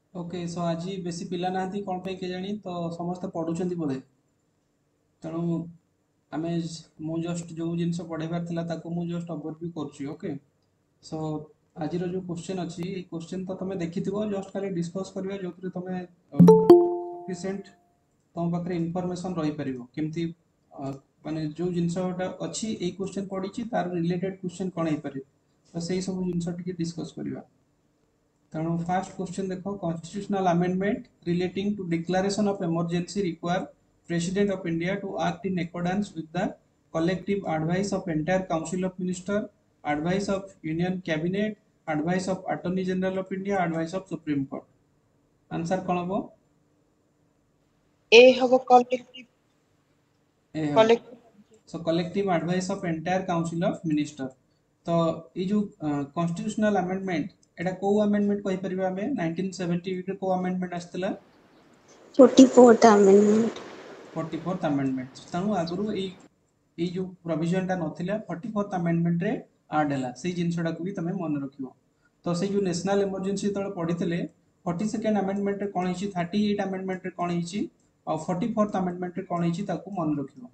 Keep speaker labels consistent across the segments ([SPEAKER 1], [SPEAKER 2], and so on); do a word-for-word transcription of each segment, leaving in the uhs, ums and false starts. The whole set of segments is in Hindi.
[SPEAKER 1] ओके सो आज बेसी पिला नाहांती कौन पे केजानी तो समस्त पढ़ुଛନ୍ତି बोधे तेणु आमे मु जस्ट जो जिनस पढ़ेबार थिला ताको मु जस्ट ओवरव्यू करछि ओके सो आज जो क्वेश्चन अछि ए क्वेश्चन तो तमे देखिथिबो जस्ट खाली डिस्कस करबा जोतरे तमे सफिशिएंट तम पाखरे इंफॉर्मेशन रही परिबो केमती माने जो जिनसटा अछि ए क्वेश्चन पढ़िछि तार रिलेटेड क्वेश्चन कोन हे पारे तो सेही सब जिनस टिके डिस्कस करबा तेणु फास्ट क्वेश्चन देखो constitutional amendment relating to declaration of emergency require President of India to act in accordance with the collective advice of entire council of minister advice of union cabinet advice of attorney general of India advice of supreme court answer कौन हम
[SPEAKER 2] ए हबो कलेक्टिव
[SPEAKER 1] ए हम
[SPEAKER 2] collective
[SPEAKER 1] so collective advice of entire council of minister तो ये जो कॉन्स्टिट्यूशनल अमेंडमेंट एटा को अमेंडमेंट कहि परिबा हमें नाइंटीन सेवेंटी एट को अमेंडमेंट आस्तला
[SPEAKER 3] forty-fourth amendment
[SPEAKER 1] forty-fourth अमेंडमेंट तनु आगुरु ए ए जो प्रोविजन टा नथिला forty-fourth अमेंडमेंट रे ऐड हला सेही जिंसडा को भी तमे मन रखिबो तो से जो नेशनल इमरजेंसी तळे पढितले forty-second अमेंडमेंट रे कोन हिची thirty-eight अमेंडमेंट रे कोन हिची और forty-fourth अमेंडमेंट रे कोन हिची ताकू मन रखिबो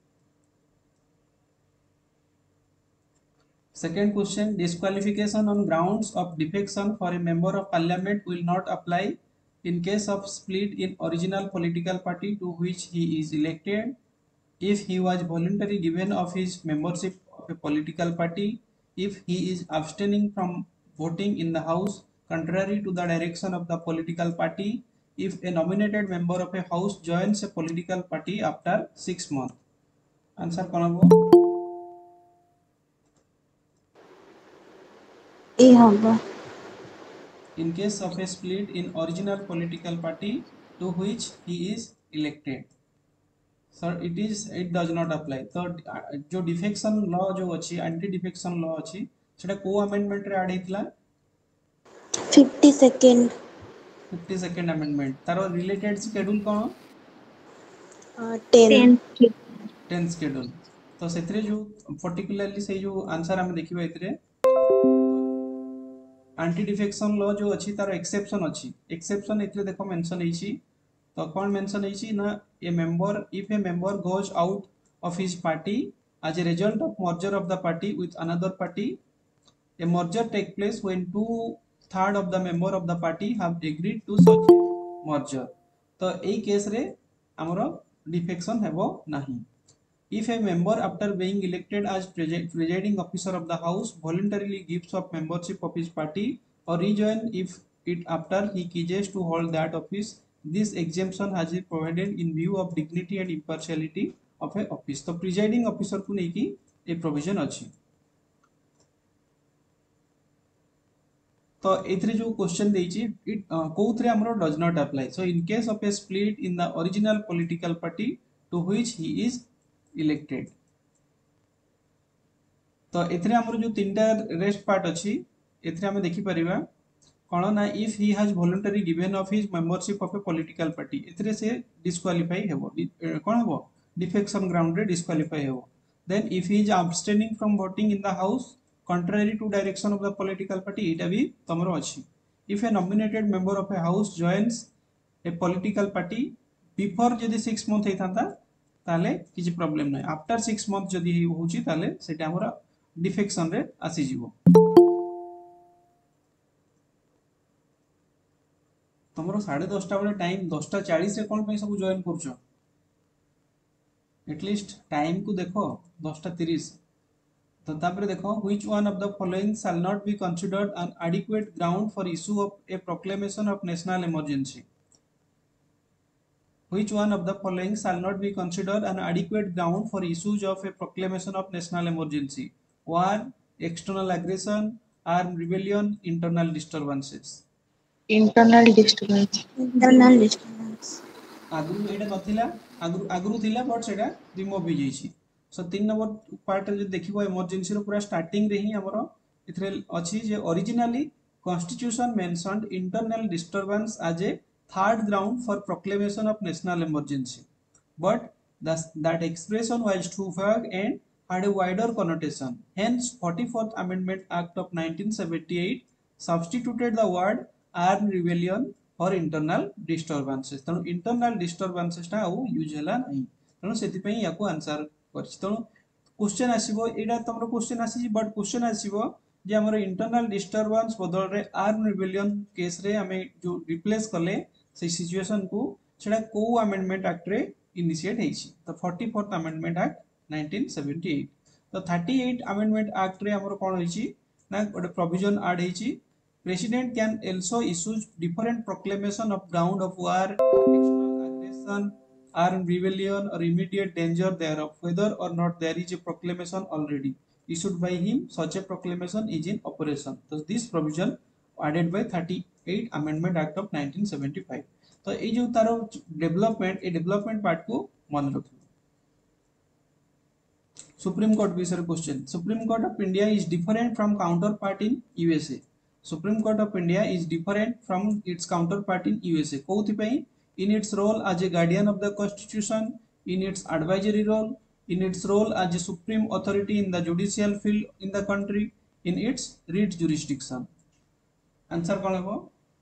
[SPEAKER 1] Second question, disqualification on grounds of defection for a member of parliament will not apply in case of split in original political party to which he is elected if he was voluntarily given of his membership of a political party, if he is abstaining from voting in the house contrary to the direction of the political party, if a nominated member of a house joins a political party after six months. Answer कौन होगा?
[SPEAKER 3] ए हबो
[SPEAKER 1] In case of a split in original political party to which he is elected. Sir, it is it does not apply. तो जो defection law जो अछि anti defection law अछि सेटा को amendment रे ऐड हेतला
[SPEAKER 3] fifty-second
[SPEAKER 1] fifty-second amendment तारो related schedule कोन
[SPEAKER 3] uh, ten
[SPEAKER 1] tenth schedule तो सेतरे जो particularly से जो आंसर हम देखिबा एतरे एंटी डिफेक्शन लॉ जो अछि तार एक्सेप्शन अछि एक्सेप्शन इतरे देखो मेंशन हेछि तो कौन मेंशन हेछि ना a member if a member goes out of his party as a result of merger of the party with another party a merger take place when two third of the member of the party have agreed to such a merger तो एई केस रे हमरो डिफेक्शन हेबो नाही if a member after being elected as presiding officer of the house voluntarily gives up membership of his party or rejoin if it after he ceases to hold that office this exemption has been provided in view of dignity and impartiality of a office तो presiding officer को नेकी ए प्रोविजन अछि तो एथरे जो क्वेश्चन देछि इट कोथरे हमरो does not apply so in case of a split in the original political party to which he is elected तो एथरे हमरो जो तीनटा रेस्ट पार्ट अछि एथरे हम देखि परिबा कोन ना if he has voluntary given of his membership of a political party एथरे से डिस्क्वालीफाई हेबो कोन हेबो डिफेक्शन ग्राउंड रे डिस्क्वालीफाई हेबो then if he is abstaining from voting in the house contrary to direction of the political party एटा भी तमरो अछि if a nominated member of a house joins a political party before जदि six month हेथांता ताले किछि प्रॉब्लम नै आफ्टर six month जदि होउची ताले सेटा हमरा डिफेक्शन रे आसी जीवो तमरो साढ़े दस टा वाले टाइम दस टा चालीस रे कोन पे सब जॉइन करछो एटलीस्ट टाइम को देखो दस टा तीस तो तापर देखो which one of the following shall not be considered an adequate ground for issue of a proclamation of national emergency which one of the following shall not be considered an adequate ground for issues of a proclamation of national emergency one external aggression armed rebellion internal disturbances
[SPEAKER 2] internal disturbance
[SPEAKER 3] internal disturbance
[SPEAKER 1] आगु एटा नथिला आगु आगु थिला बट सेटा रिमूव हो जाईछि सो तीन नंबर पार्ट जो देखिबो इमरजेंसी रो पूरा स्टार्टिंग रे ही हमरो इथरे अछि जे originally constitution mentioned internal disturbance as a third ground for proclamation of national emergency but that expression was too vague and had a wider connotation hence forty-fourth amendment act of nineteen seventy-eight substituted the word armed rebellion और इंटरनल डिस्टर्बेंसेस तेणु इंटरनल डिस्टर्बेंसेस टा आउ यूज हला नहीं तेणु सेति पई याको आंसर करछि तेणु क्वेश्चन आसीबो एडा तमरो क्वेश्चन आसी बट क्वेश्चन आसीबो जे हमर इंटरनल डिस्टर्बेंस बदल रे आर्म रिबेलियन केस रे हमें जो रिप्लेस करले से सिचुएशन को सेडा को अमेंडमेंट एक्ट रे इनिशिएट हेछि तो forty fourth amendment act nineteen seventy eight तो थर्टी-एट अमेंडमेंट एक्ट रे हमर कोन होइछि ना गोटे प्रोविजन ऐड हेछि President can also issue different proclamation of ground of war external aggression armed rebellion or immediate danger thereof whether or not there is a proclamation already issued by him such a proclamation is in operation so this provision added by thirty-eight amendment act of nineteen seventy-five तो ए जो तारो डेवलपमेंट ए डेवलपमेंट पार्ट को मन रखियो सुप्रीम कोर्ट विषय question supreme court of India is different from counterpart in USA supreme court of India is different from its counterpart in USA कोथि पई in its role as a guardian of the constitution in its advisory role in its role as a supreme authority in the judicial field in the country in it's writ jurisdiction answer कोन हो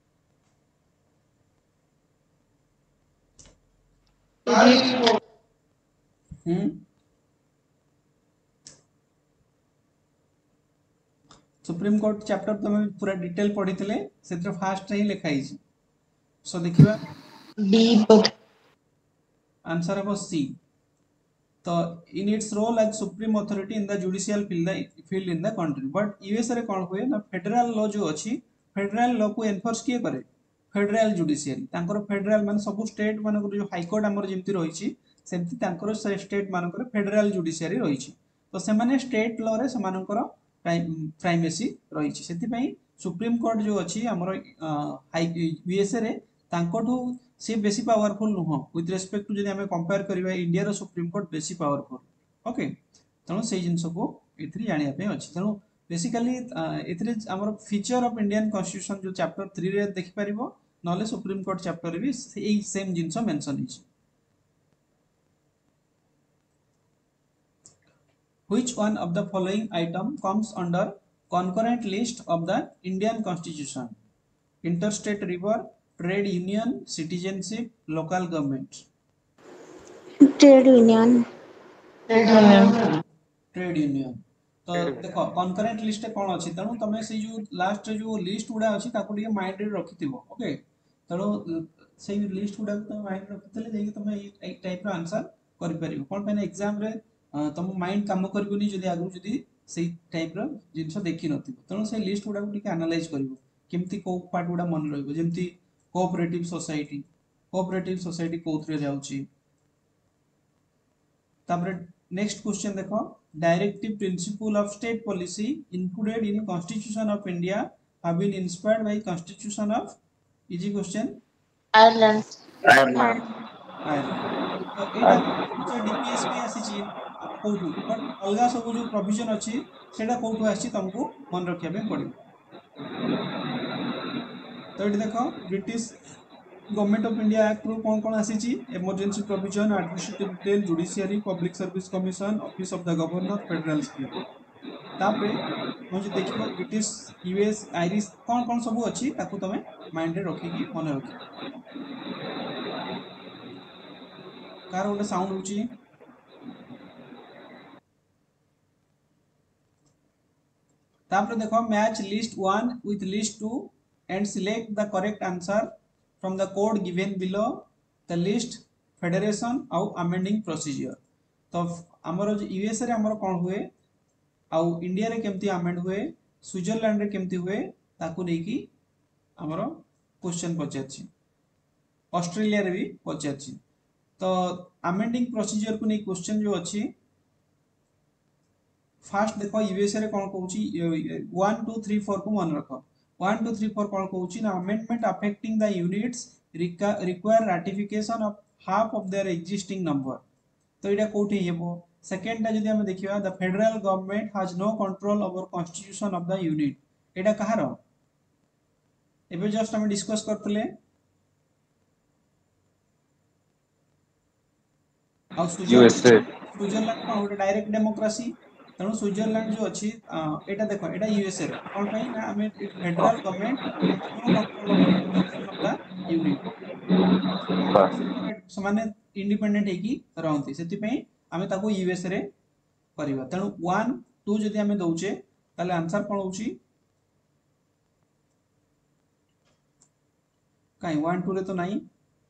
[SPEAKER 1] हम्म सुप्रीम कोर्ट चैप्टर तुम पूरा डिटेल पढ़ी थिले सेत्र फास्ट ही लिखा हिची सो देखिबा
[SPEAKER 2] डी बोध
[SPEAKER 1] आंसर है सी तो in its role as supreme authority in the judicial field field in the country but US रे कोन होय ना फेडरल लॉ जो अछि फेडरल लॉ को एनफोर्स किए करे फेडरल जुडिशियरी तांकर फेडरल मान सब स्टेट मान जो हाई कोर्ट हमर जेमति रहिछि सेमति तांकर स्टेट मानकर फेडरल जुडिशियरी रहिछि तो से माने स्टेट लॉ रे से मानकर प्राइमेसी रहिछि सेति पई सुप्रीम कोर्ट जो अछि हमर हाई यूएसए रे तांकोठु से बेसी पावरफुल नुह विथ रिस्पेक्ट टू जदि हमें कंपेयर करबा इंडिया रो सुप्रीम कोर्ट बेसी पावरफुल ओके तनो से जिंस को एथि जानिया पे अछि तनो बेसिकली एथि हमर फीचर ऑफ इंडियन कॉन्स्टिट्यूशन जो चैप्टर थ्री रे देखि परिबो नले सुप्रीम कोर्ट चैप्टर भी ए सेम जिंस मेंशन हिछि Which one of the following item comes under concurrent list of the Indian Constitution? Interstate river, trade union, citizenship, local government.
[SPEAKER 3] Trade union
[SPEAKER 1] Trade union. तो देखो concurrent list कौन अच्छी तेणु तमें से जो लास्ट जो लिस्ट गुड़ा अच्छी ताको ଟିକେ माइंड रे रखिथिबो ओके तेणु से लिस्ट गुड़ा तुम माइंड रखितले जेकी तुम एक टाइप रो आंसर करि परिबो कोन पे एग्जाम रे तुम माइंड काम करबोनी जदि आगु जदि सेही टाइप रो जिंस देखि नथिबो तेणु से लिस्ट गुड़ा को ଟିକେ एनालाइज करबो केमती को पार्ट गुड़ा मन रहइबो जेमती कोऑपरेटिव सोसाइटी कोऑपरेटिव सोसाइटी कोथरे जाउची तापर नेक्स्ट क्वेश्चन देखो directive principle of state policy included in constitution of India have been inspired by constitution of easy question
[SPEAKER 2] Ireland
[SPEAKER 3] Ireland
[SPEAKER 1] तो एटा डीपीएस में आसी छी कोठु बट अलगा सब जो प्रोविजन अछि सेटा कोठु आसी तुमको मन रखिया पे पड़िबो तो एटा देखो British government of India act रो कोन कोन आसी छी emergency provision administrative detail judiciary public service commission office of the governor federal scheme तापरे हम जे देखिबो ब्रिटिश यूएस आयरिश कोन कोन सब अछि ताकू तमे माइंड रे रखि की मन रखि कार ओटे साउंड होची तापर देखो match list one with list two and select the correct answer from the code given below the list federation au amending procedure तो हमरो जो यूएसए रे हमरो कोन हुए आउ इंडिया रे केमती अमेंड हुए स्विट्जरलैंड रे केमती हुए ताकू नेकी हमरो क्वेश्चन पचाछि ऑस्ट्रेलिया रे भी पचाछि तो अमेंडिंग प्रोसीजर को नै क्वेश्चन जो अछि फास्ट देखो यूएसए रे कोन कहउची वन टू थ्री फोर को मन रखो वन टू थ्री फोर कोन कहउची ना amendment affecting the units require ratification of half of their existing number तो एटा कोठी हेबो सेकंड टा जदि हम देखिबा the federal government has no control over constitution of the unit एटा कहारो एबे जस्ट हम डिस्कस करतले आ
[SPEAKER 4] यूएसए
[SPEAKER 1] स्विट्जरलैंड को डायरेक्ट डेमोक्रेसी तेणु स्विट्जरलैंड जो अच्छी एटा देखो एटा यूएसए रे कोन पई ना हमें फेडरल गवर्नमेंट यूनिट समान इंडिपेंडेंट हेकी रहंती सेति पई आमे ताको यूएस रे करबा तेणु वन टू जदि आमे दउचे ताले आंसर कोन होउची काई वन टू रे तो नाही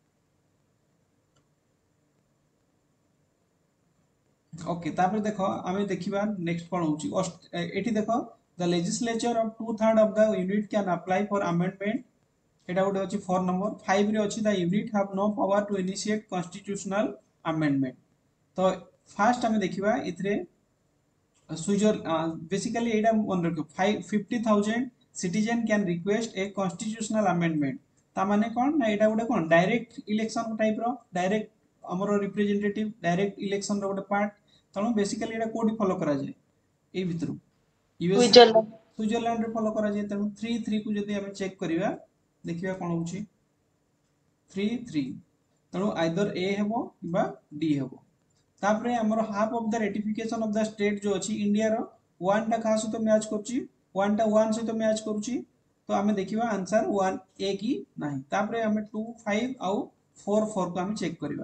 [SPEAKER 1] ओके तापर देखो आमे देखिबा नेक्स्ट कोन होउची एठी देखो the legislature of two third of the unit can apply for amendment एटा गोटे अछि फोर नंबर फाइव रे अछि the unit have no power to initiate constitutional amendment तो फास्ट आमे देखिबा इथरे स्विजर बेसिकली एटा मन रखो fifty thousand citizen can request a constitutional amendment ता माने कोन ना एटा गोटे कोन डायरेक्ट इलेक्शन टाइप रो डायरेक्ट हमरो रिप्रेजेंटेटिव डायरेक्ट इलेक्शन रो गोटे पार्ट तनो बेसिकली एटा कोडी फॉलो करा जाय ए भितरु यूएस
[SPEAKER 2] स्विट्जरलैंड
[SPEAKER 1] स्विट्जरलैंड रे फॉलो करा जाय तनो थ्री थ्री को जदि हम चेक करिवा देखिबा कोन होची थ्री थ्री तनो आइदर ए हेबो बा डी हेबो तापरे हमर half of the ratification of the state जो अछि इंडिया रो वन टा खास तो मैच करछि वन टा वन से तो मैच करूछि तो हमें देखिबा आंसर वन ए की नाही तापरे हमें टू फाइव आउ फोर फोर को हम चेक करिबा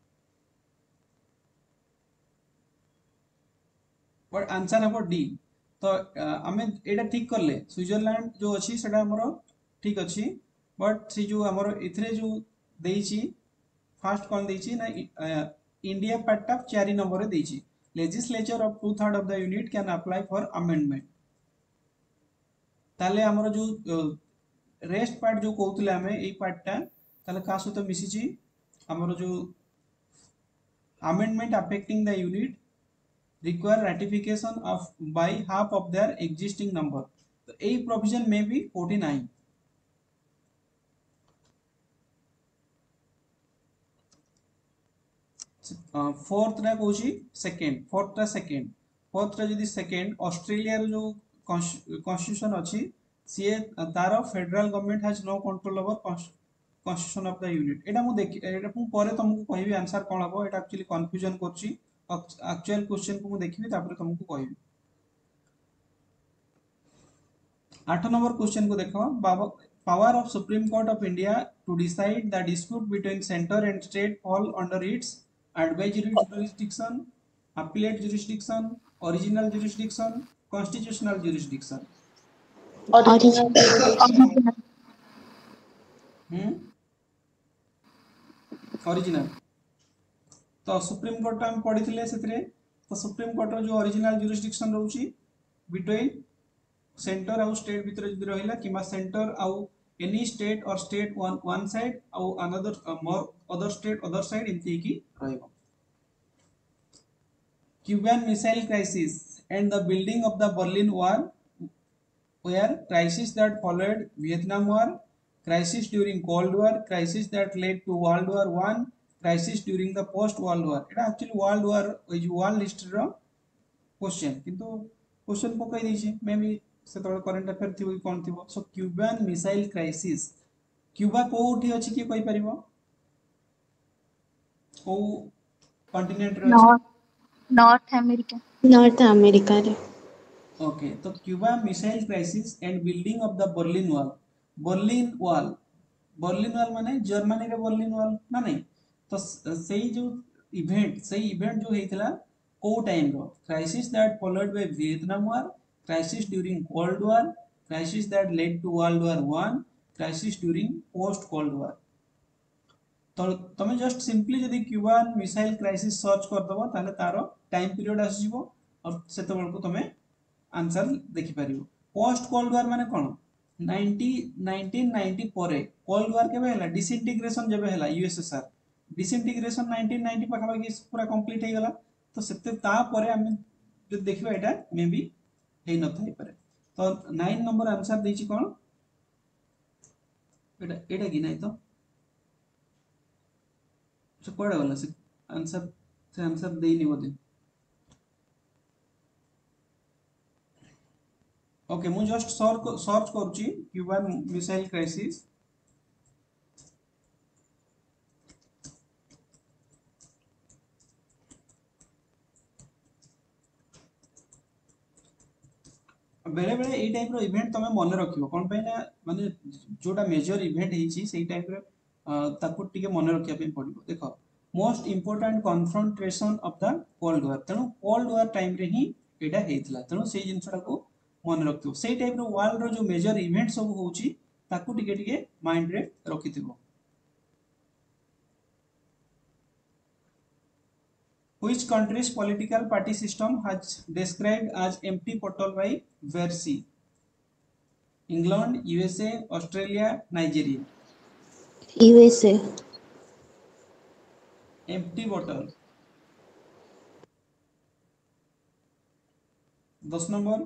[SPEAKER 1] बट आंसर हेबो डी तो हमें एटा ठीक करले स्विट्जरलैंड जो अछि सेटा हमरो ठीक अछि बट से जो हमरो इथरे जो देइछि फर्स्ट कोन देइछि ना इंडिया पार्ट ऑफ चारि नंबर देइछि legislature of two third of the unit can apply for amendment ताले हमरो जो रेस्ट पार्ट जो कहउतले हमें एई पार्टटा ताले का सहित मिसिछि हमरो जो amendment affecting the unit require ratification of by half of their existing number तो एई प्रोविजन में भी फोर्टी नाइन फोर्थ रा कोची सेकंड फोर्थ रा सेकंड फोर्थ रा जदी सेकंड ऑस्ट्रेलिया रो जो कॉन्स्टिट्यूशन अछि सी तारो federal government has no control over constitution of the unit एटा मु देखि एटा मु परे तुमको कहबी आंसर कोन हबो एटा एक्चुअली कंफ्यूजन करछि एक्चुअल क्वेश्चन को मु देखिबी तापर तुमको कहबी आठ नंबर क्वेश्चन को देखो power of supreme court of India to decide the dispute between centre and state fall under its advisory jurisdiction, appellate jurisdiction, original jurisdiction, constitutional jurisdiction.
[SPEAKER 2] original
[SPEAKER 1] hmm original तो सुप्रीम कोर्ट हम पढ़िथिले सेतरे तो सुप्रीम कोर्ट रो जो ओरिजिनल जुरिस्डिक्शन रहउची बिटवीन सेंटर आउ स्टेट भीतर जदी रहिला किबा सेंटर आउ एनी स्टेट और स्टेट वन वन साइड आउ another more other state other side इनती की रहइबो Cuban Missile Crisis and the building of the Berlin Wall were crises that followed Vietnam War, crisis during Cold War, crisis that led to World War One, crisis during the post World War. It actually World War is world history ro question किंतु क्वेश्चन पकई दैछि मे बी से तोर करंट अफेयर थिबो कोन थिबो सो क्यूबान मिसाइल क्राइसिस क्यूबा कोठी अछि कि कहि परिबो को कॉन्टिनेंट रे अछि
[SPEAKER 3] नॉर्थ अमेरिका
[SPEAKER 2] North America रे
[SPEAKER 1] ओके तो Cuba missile crisis and building of the Berlin wall Berlin wall Berlin wall माने जर्मनी रे बर्लिन वॉल ना नहीं तो सेही जो इवेंट सेही इवेंट जो हेतिला को टाइम रो crisis that followed by Vietnam war crisis during cold war crisis that led to world war one crisis during post cold war तो तमे जस्ट सिंपली जदी क्यूबान मिसाइल क्राइसिस सर्च कर दबो ताले तारो टाइम पीरियड आसीबो और सेते बेल को तमे आंसर देखि परिबो पोस्ट कोल्ड वॉर माने कोन नाइनटीन नाइंटी परे कोल्ड वॉर केबे हला डिसइंटीग्रेशन जेबे हला यूएसएसआर डिसइंटीग्रेशन नाइनटीन नाइंटी पखा कि पूरा कंप्लीट हे गला तो सेते ता परे हम जो देखिबा एटा मे बी हे न थाई परे तो नाइन नंबर आंसर देछि कोन एटा एटा कि नै तो से कोडा वाला से आंसर से आंसर देइनी बोदे ओके मु जस्ट सर्च सर्च करछि क्यूबान मिसाइल क्राइसिस बेले बेले ए टाइप रो इवेंट तमे मन रखियो कोन पे ना माने जोटा मेजर इवेंट हेछि सेही टाइप रो ताकू टिके मन रखिया पे पड़िबो देखो most important confrontation of the cold war तेणु कोल्ड वॉर टाइम रे ही एटा हेइतला तेणु सेई जिंसटा को मन रखियो सेई टाइप रो वर्ल्ड रो जो मेजर इवेंट सब होउची ताकू टिके टिके माइंड रे रखिथिबो Which country's political party system has described as empty portal by Versi? England, U S A, Australia, Nigeria.
[SPEAKER 4] U S A.
[SPEAKER 1] Empty bottle. दस नंबर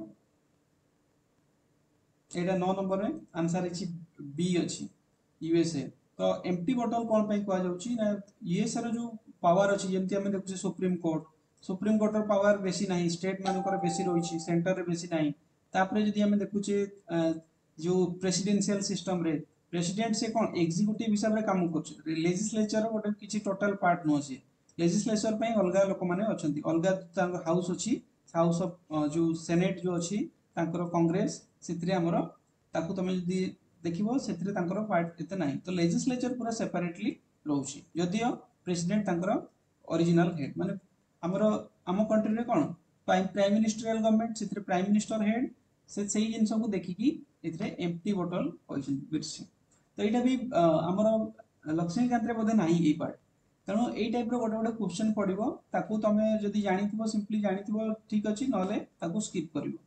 [SPEAKER 1] एटा नौ नंबर में आंसर अछि बी अछि यूएसए तो एम्प्टी बॉटल कोन पई कहआ जाउची ना यूएसए रो जो पावर अछि जेमति हम देखुचे सुप्रीम कोर्ट सुप्रीम कोर्ट रो पावर बेसी नाही स्टेट मानकर बेसी रहिछि सेंटर रे बेसी नाही तापरे जदि हम देखुचे जो प्रेसिडेंशियल सिस्टम रे प्रेसिडेंट से कोन एग्जीक्यूटिव हिसाब रे काम करछ लेजिस्लेचर रो गोटे किछि टोटल पार्ट नो अछि लेजिस्लेचर पई अलगा लोक माने अछंती अलगा तांको हाउस अछि हाउस ऑफ जो सेनेट जो अछि तांकर कांग्रेस सेतरे हमरो ताकू तमे जदि देखिबो सेतरे तांकर पार्ट एते नाही तो लेजिस्लेचर पूरा सेपरेटली रहउछि यदियो प्रेसिडेंट तांकर ओरिजिनल हेड माने हमरो हम कंट्री रे कोन प्राइम मिनिस्टरियल गवर्नमेंट सेतरे प्राइम मिनिस्टर हेड से सेही जिंस को देखिकी एतरे एम्प्टी बॉटल कहछन बिरसी तो एटा भी हमरो लक्ष्मीकांत रे बोधे नाही ए पार्ट तेणु एई टाइप रो गोटे गोटे क्वेश्चन पड़िबो ताकू तमे जदि जानिथिबो सिंपली जानिथिबो ठीक अछि नले ताकू स्किप करिवो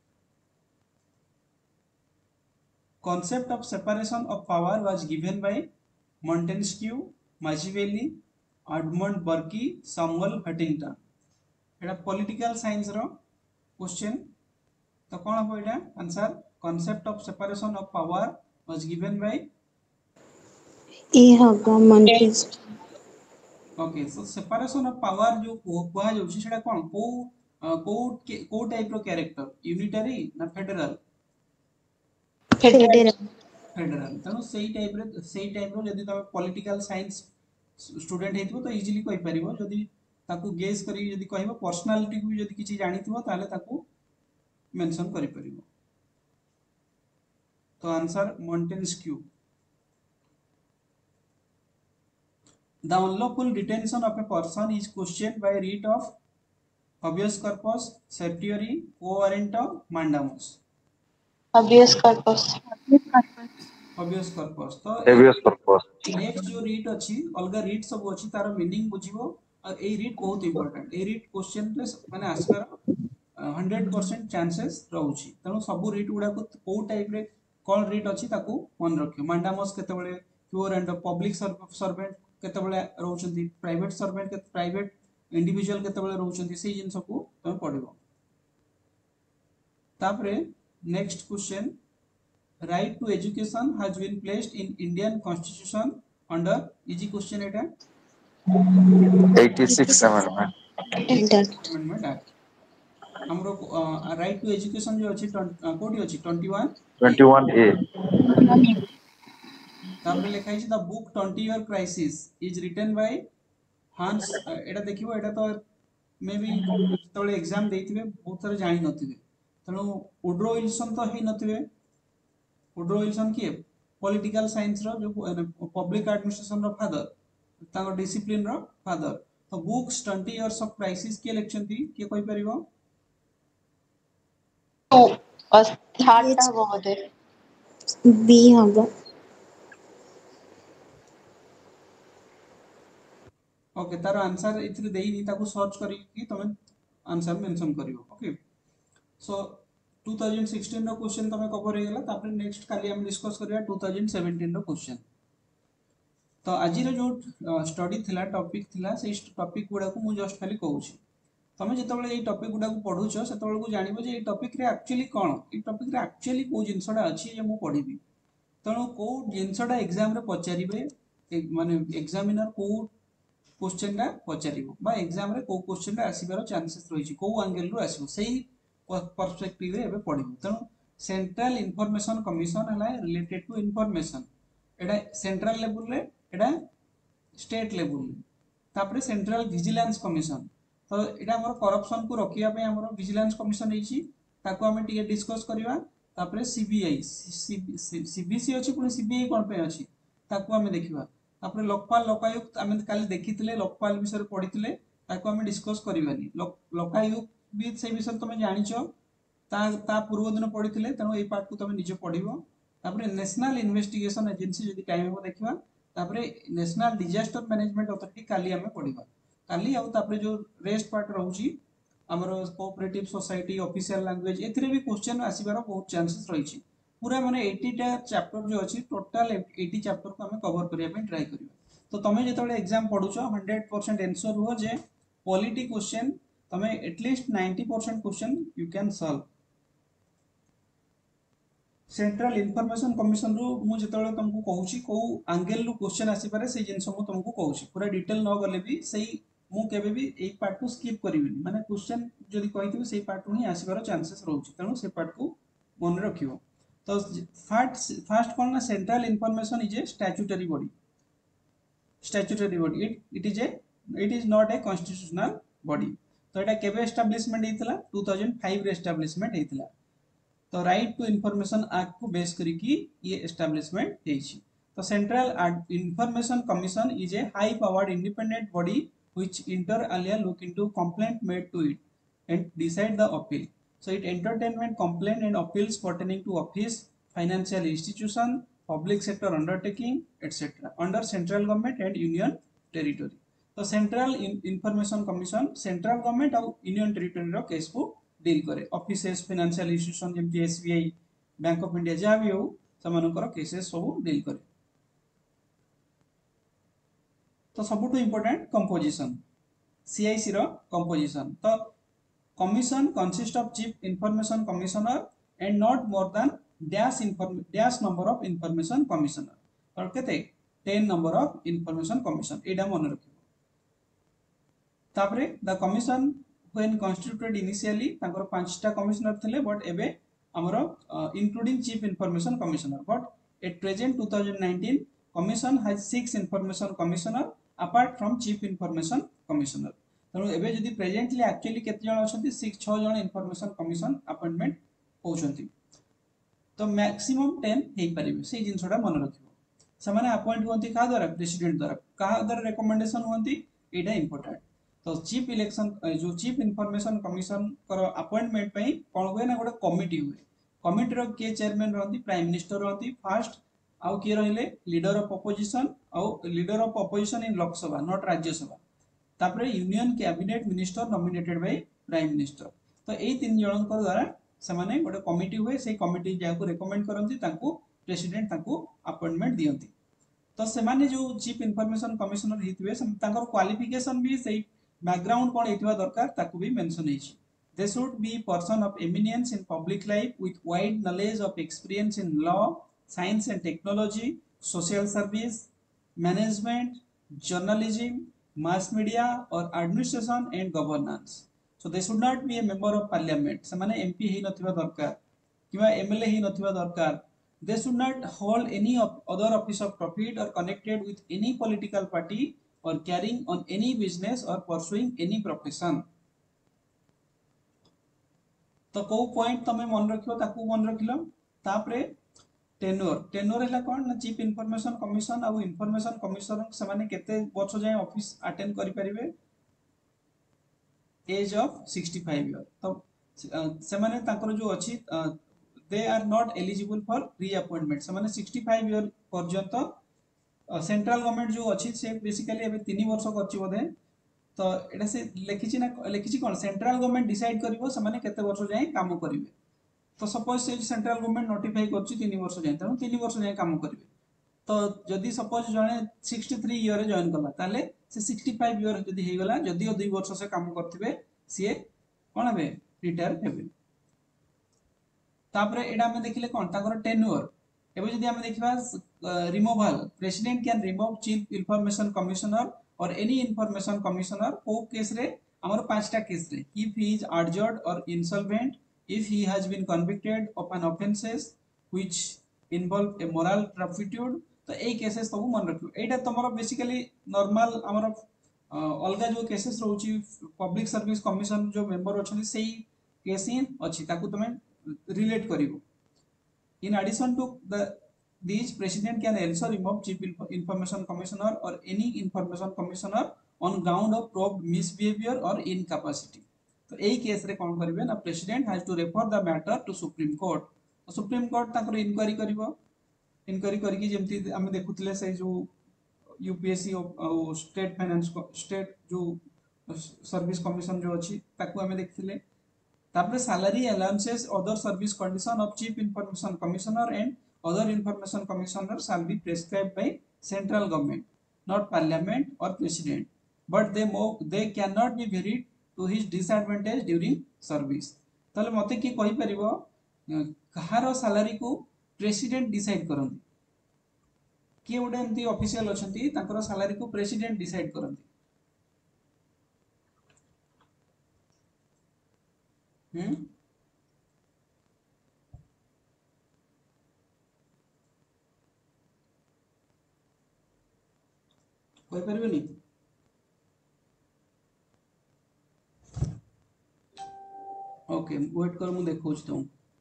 [SPEAKER 1] concept of separation of power was given by Montesquieu, Machiavelli, Edmund Burke, Samuel Huntington. एटा political science रो question तो कौन हो एटा answer concept of separation of power was given by
[SPEAKER 4] a होगा Montesquieu.
[SPEAKER 1] okay so separation of power जो कोहा जाउछि सेटा कोन को को को टाइप रो कैरेक्टर यूनिटरी ना फेडरल
[SPEAKER 4] Federal.
[SPEAKER 1] फेडरल तेणु सेई टाइप रे सेई टाइप रो जदि तमे पॉलिटिकल साइंस स्टूडेंट हेतिबो तो इजीली कहि परिबो जदि ताकू गेस करी जदि कहबो पर्सनालिटी को जदि किछि जानिथिबो ताले ताकू मेंशन करि परिबो तो answer Montesquieu The unlawful detention of a person is questioned by writ of habeas corpus, certiorari, quo warranto, mandamus.
[SPEAKER 2] Habeas corpus.
[SPEAKER 1] habeas corpus तो
[SPEAKER 5] habeas corpus
[SPEAKER 1] नेक्स्ट जो रीट अछि अलगा रीट सब अछि तार मीनिंग बुझिबो और ए रीट बहुत इंपोर्टेंट ए रीट क्वेश्चन रे माने आसकार हंड्रेड परसेंट चांसेस रहउछि तनो सब रीट गुडा को को टाइप रे कोन रीट अछि ताकू मन रखियो मांडामस केतेबेले प्योर एंड पब्लिक सर्वेंट केतेबेले रहउछंती प्राइवेट सर्वेंट के प्राइवेट इंडिविजुअल केतेबेले रहउछंती सेही जिंस को तमे पढिबो तापरे next question right to education has been placed in Indian constitution under easy question eta
[SPEAKER 5] eighty-sixth amendment
[SPEAKER 1] amendment act हमरो right to education जो अछि कोठी अछि twenty-one
[SPEAKER 5] twenty-one A
[SPEAKER 1] तापर लिखा है the book twenty year crisis is written by Hans एटा देखिबो एटा तो मे भी तळे एग्जाम देथिबे बहुत सारे जानि नथिबे तनो वुड्रो विल्सन तो हे नथिबे वुड्रो विल्सन के पॉलिटिकल साइंस रो जो पब्लिक एडमिनिस्ट्रेशन रो फादर ताको डिसिप्लिन रो फादर तो books twenty years of crisis के इलेक्शन थी के कोई परिबो
[SPEAKER 2] Two. और third टा बहुत है.
[SPEAKER 4] B होगा.
[SPEAKER 1] ओके तार आंसर इथरे देई नी ताको सर्च करी कि तमे आंसर मेंशन करिवो ओके सो twenty sixteen रो क्वेश्चन तमे कवर हे गेला तापर नेक्स्ट काली हम डिस्कस करिया twenty seventeen रो क्वेश्चन तो आज रो जो स्टडी थिला टॉपिक थिला से टॉपिक गुडा को मु जस्ट खाली कहूची तमे जेतबेले ए टॉपिक गुडा को पढुछो सेतबेले को जानिबो जे ए टॉपिक रे एक्चुअली कोन ए टॉपिक रे एक्चुअली को जिंसडा अछि जे मु पढिबी तणो को जिंसडा एग्जाम रे पचारिबे माने एग्जामिनर को क्वेश्चन रा पचारिबो बा एग्जाम रे को क्वेश्चन रा आसीबार चांसेस रहिछि को एंगल रो आसीबो सेही पर्सपेक्टिव रे एबे पढिबो तणो सेंट्रल इंफॉर्मेशन कमिशन हला रिलेटेड टू इंफॉर्मेशन एडा सेंट्रल लेवल रे एडा स्टेट लेवल रे तापरे सेंट्रल विजिलेंस कमिशन तो एडा हमर करप्शन को रोकिया पे हमर विजिलेंस कमिशन हेछि ताको हम टिके डिस्कस करिवा तापरे सीबीआई सीबीसी अछि पुनी सीबीआई कोन पे अछि ताको हम देखिबा तापर लोकपाल लोकायुक्त आम काली देखी लोकपाल विषय पढ़ी आम डिस्कस करवानी लोकायुक्त भी से विषय तुम जाच ता पूर्व दिन पढ़ी तेणु ये पार्ट को तुम निज पढ़ नेशनल इन्वेस्टिगेशन एजेंसी जब टाइम हम देखा नेशनल डिजास्टर मैनेजमेंट अथॉरिटी काली आम पढ़ा काली आउे जो रेस्ट पार्ट रोची आमर कोऑपरेटिव सोसाइटी ऑफिशियल लैंग्वेज एथिरे भी क्वेश्चन आसीबार बहुत चांसेस रही पूरा माने अस्सी टा चैप्टर जो अच्छी टोटाल अस्सी चैप्टर को आम कवर करने ट्राई करवा तो तुम्हें जो एग्जाम पढ़ुच हंड्रेड परसेंट एनसर रुह जे पॉलिटी क्वेश्चन तुम्हें at least ninety percent question you can solve central information commission रु मु जेतले तुमको कहूची को एंगल रु क्वेश्चन आसी पारे से जिंस मु तुमको कहूची पूरा डिटेल न गले भी सही मु केबे भी ए पार्ट को स्किप करिविनी माने क्वेश्चन जदी कहिथिबे सेही पार्ट ही आसीबार चांसेस रहउची तेणु से पार्ट को मन रखियो तो फर्स्ट फर्स्ट कोन ना central information is a statutory body statutory body it it is a it is not a constitutional body तो एटा केबे एस्टैब्लिशमेंट हेतला टू थाउजेंड फाइव रे एस्टैब्लिशमेंट हेतला तो राइट टू इनफॉरमेशन एक्ट को बेस करके ये एस्टैब्लिशमेंट हेछि तो central information commission is a high powered independent body which inter alia look into complaint made to it and decide the appeal. So it entertainment complaint and appeals pertaining to office, financial institution, public sector undertaking, et cetera under central government and union territory. So central in information commission central government और union territory रो केस को डील करे offices, financial institution जेमती S B I, Bank of India जहाँ भी हो समानकर केसेस सब डील करे तो सबुठु इंपोर्टेंट कंपोजिशन सीआईसी रो कंपोजिशन तो commission consist of chief information commissioner and not more than dash inform dash number of information commissioner और केते ten number of information commission एडा मन रखियो तापरे the commission when constituted initially तांकर पांचटा कमिश्नर थिले बट एबे हमरो including chief information commissioner but at present two thousand nineteen commission has six information commissioner apart from chief information commissioner तेणु एबे जदि प्रेजेंटली एक्चुअली केते जण अछंती सिक्स छह जण इंफॉर्मेशन कमिशन अपॉइंटमेंट होछंती तो मैक्सिमम टेन हे परिबे से जिंसडा मन रखिबो से माने अपॉइंट होंती का द्वारा प्रेसिडेंट द्वारा का द्वारा रिकमेंडेशन होंती एटा इंपोर्टेंट तो चीफ इलेक्शन जो चीफ इंफॉर्मेशन कमिशन कर अपॉइंटमेंट पई कोन होय ना गोटे कमिटी हुए कमिटी रो के चेयरमैन रहंती प्राइम मिनिस्टर रहंती फर्स्ट आउ किए रहिले लीडर ऑफ अपोजिशन आउ leader of opposition in Lok Sabha not Rajya Sabha तापरे union cabinet minister nominated by prime minister तो एई तीन जणन द्वारा समाने गोटे कमिटी हुए से कमिटी जाको रिकमेंड करंती ताको प्रेसिडेंट ताको अपॉइंटमेंट दियंती तो सेमाने जो चीफ इंफॉर्मेशन कमिश्नर हितबे तांकर क्वालिफिकेशन भी सही बैकग्राउंड कोन हेतबा दरकार ताको भी मेंशन हेछि they should be person of eminence in public life with wide knowledge of experience in law science and technology, social service, management, journalism, mass media or administration and governance. So they should not be a member of parliament. semane M P hi nathibा दरकार किबा M L A hi nathibा दरकार. They should not hold any of other office of profit or connected with any political party or carrying on any business or pursuing any profession. तो को पॉइंट तमे मन रखियो ताकू मन रखिलो तापरे टेन्योर टेन्योर हैला कोन ना चीफ इंफॉर्मेशन कमिशन आ इंफॉर्मेशन कमिशनर से माने केते वर्ष जाय ऑफिस अटेंड करि परिबे age of sixty five year तो से माने ताकर जो अछि they are not eligible for reappointment से माने सिक्सटी फाइव ईयर पर्यंत सेंट्रल गवर्नमेंट जो अछि से बेसिकली एबे तीन वर्ष करछि बोधे तो एटा से लेखिछि ना लेखिछि कोन सेंट्रल गवर्नमेंट डिसाइड करिवो से माने केते वर्ष जाय काम करिवे तो सपोज से सेंट्रल गवर्नमेंट नोटिफाई करछि तीन वर्ष जाय तेणु तीन वर्ष जाय काम करिवे तो जदि सपोज जने सिक्सटी थ्री ईयर रे जॉइन करला ताले से सिक्सटी फाइव ईयर जदि हे गला जदि दो वर्ष से काम करथिबे से कोन हेबे रिटायर हेबे तापरे एडा हम देखिले कोन ताकर टेन्योर एबे जदि हम देखिबा removal president can remove chief information commissioner or any information commissioner को केस रे हमर पांचटा केस रे इफ ही इज अर्जर्ड or insolvent if he has been convicted of an offenses which involve a moral turpitude तो ए केसेस सब मन रखियो एटा तमरो बेसिकली नॉर्मल हमर अलगा जो केसेस रहउची पब्लिक सर्विस कमिशन जो मेंबर अछन सेही केस ही अछि ताकू तमे रिलेट करिवो in addition to the these president can also remove chief Inf- information commissioner or any information commissioner on ground of proved misbehavior or incapacity. तो यही केस रे कोन करिवे ना president has to refer the matter to supreme court. Supreme court ताकर इंक्वायरी करिवो. इंक्वायरी करके जेमती हम देखुतले से जो UPSC or state finance state जो सर्विस कमिशन जो अछि ताकू हमें देखथिले. तापर salary allowances other service condition of chief information commissioner and other information commissioner shall be prescribed by central government not parliament or president but they they can not be varied to his disadvantage during service. तले मते की कहि परिबो कहारो सैलरी को प्रेसिडेंट डिसाइड करंती. किए गोटे एमती ऑफिशियल अछंती ताकर सैलरी को प्रेसिडेंट डिसाइड करंती. हम्म कोई परिबनी. ओके वेट कर मु देखौछ तो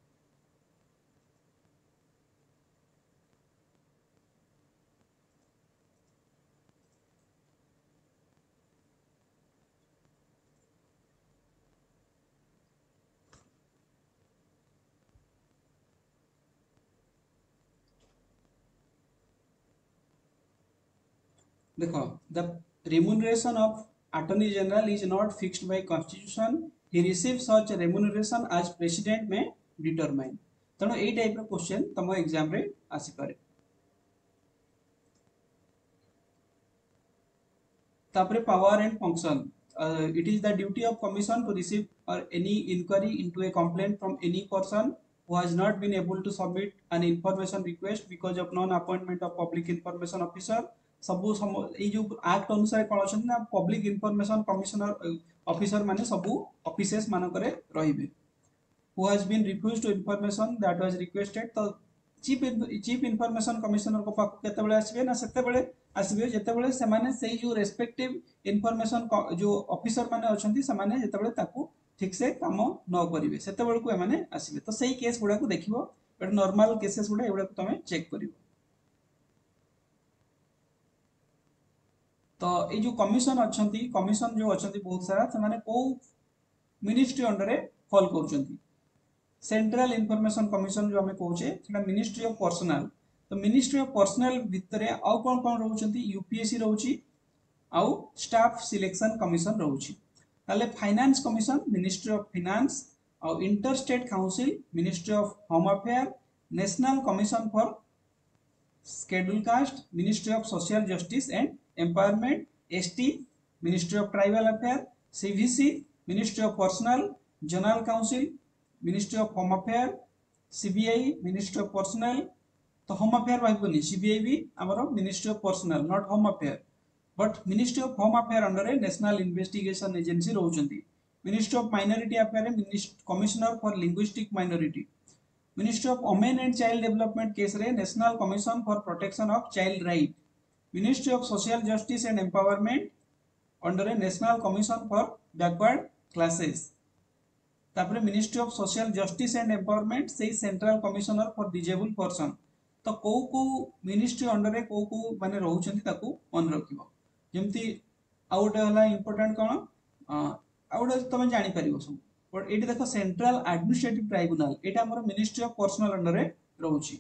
[SPEAKER 1] देखो the remuneration of attorney general is not fixed by constitution. He receives such remuneration as president may determine. तेणु ए टाइप रो क्वेश्चन तम एग्जाम रे आसी पारे. तापरे power and function. It is the duty of commission to receive or any inquiry into a complaint from any person who has not been able to submit an information request because of non appointment of public information officer. सबु ए जो एक्ट अनुसार कोन अछन ना पब्लिक इंफॉर्मेशन कमिश्नर ऑफिसर माने सबु ऑफिसेस मान करे रहिबे. Who has been refused to information that was requested. तो चीफ चीफ इंफॉर्मेशन कमिश्नर को पाक केते बेले आसीबे ना सेते बेले आसीबे जेते बेले से माने सेही जो रेस्पेक्टिव इंफॉर्मेशन जो ऑफिसर माने अछंती से माने जेते बेले ताकू ठीक से काम न करिवे सेते बेले को ए माने आसीबे. तो सेही केस गुडा को देखिबो. बट नॉर्मल केसेस गुडा एगुडा को तमे चेक करिवो. तो ये जो कमिशन अच्छा कमिशन जो अच्छा बहुत सारा से माने को मिनिस्ट्री अंडर रे फॉल करछंती. सेंट्रल इंफॉर्मेशन कमिशन जो हमें कहूचे सेटा मिनिस्ट्री ऑफ पर्सनल. तो मिनिस्ट्री ऑफ पर्सनल भितरे आउ कोन कोन रहउछंती यूपीएससी रहउची आउ स्टाफ सिलेक्शन कमिशन रहउची. ताले finance commission ministry of finance आउ inter state council ministry of home affair. National commission for schedule caste ministry of social justice and empowerment. ST ministry of tribal affair. CVC ministry of personnel. General council ministry of home affair. CBI ministry of personnel. तो होम अफेयर भाइबनी सीबीआई भी हमरो ministry of personnel not home affair. But ministry of home affair under रे national investigation agency रहउचंती. Ministry of minority affair commissioner for linguistic minority. Ministry of women and child development case रे national commission for protection of child right. Ministry of social justice and empowerment under ए national commission for backward classes. तापरे ministry of social justice and empowerment से central commissioner for disable person. तो को को मिनिस्ट्री अंडर रे को को माने रहउचंती ताकू मन रखिबो. जेमती आउट हला इंपोर्टेंट कोन आउट तमे जानि परिबो सब. बट एटी देखो सेंट्रल एडमिनिस्ट्रेटिव ट्राइब्यूनल एटा हमर मिनिस्ट्री ऑफ पर्सनल अंडर रे रहउची.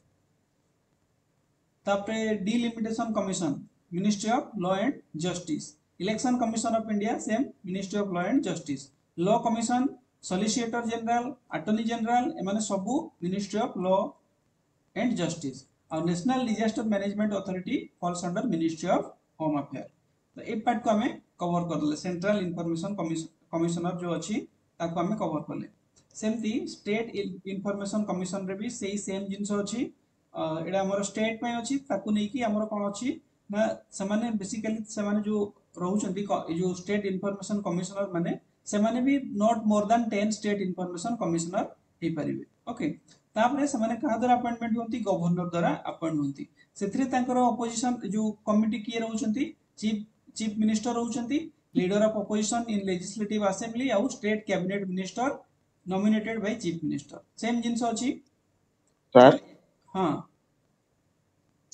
[SPEAKER 1] तापरे delimitation commission ministry of law and justice. Election commission of India same ministry of law and justice. Law commission solicitor general attorney general एमाने सबु ministry of law and justice. और national disaster management authority falls under ministry of home affair. तो ए पार्ट को हमें कवर करले. सेंट्रल इंफॉर्मेशन कमिश्नर जो अछि ताको हमें कवर करले. सेमती स्टेट इंफॉर्मेशन कमिशन रे भी सेही सेम जिंस अछि. एडा हमर स्टेट पे अछि ताकू नै कि हमर कोन अछि ना समाने बेसिकली समाने जो रहउचंती जो स्टेट इंफॉर्मेशन कमिश्नर माने समाने भी not more than ten state information commissioner हे परिबे. ओके तापरे समाने कहा द्वारा अपॉइंटमेंट होंती गवर्नर द्वारा अपॉइंट होंती. सेथरे तांकर अपोजिशन जो कमिटी किए रहउचंती चीफ चीफ मिनिस्टर रहउचंती. Leader of opposition in legislative assembly आउ state cabinet minister nominated by chief minister. Same जिंस अछि
[SPEAKER 5] सर.
[SPEAKER 1] हां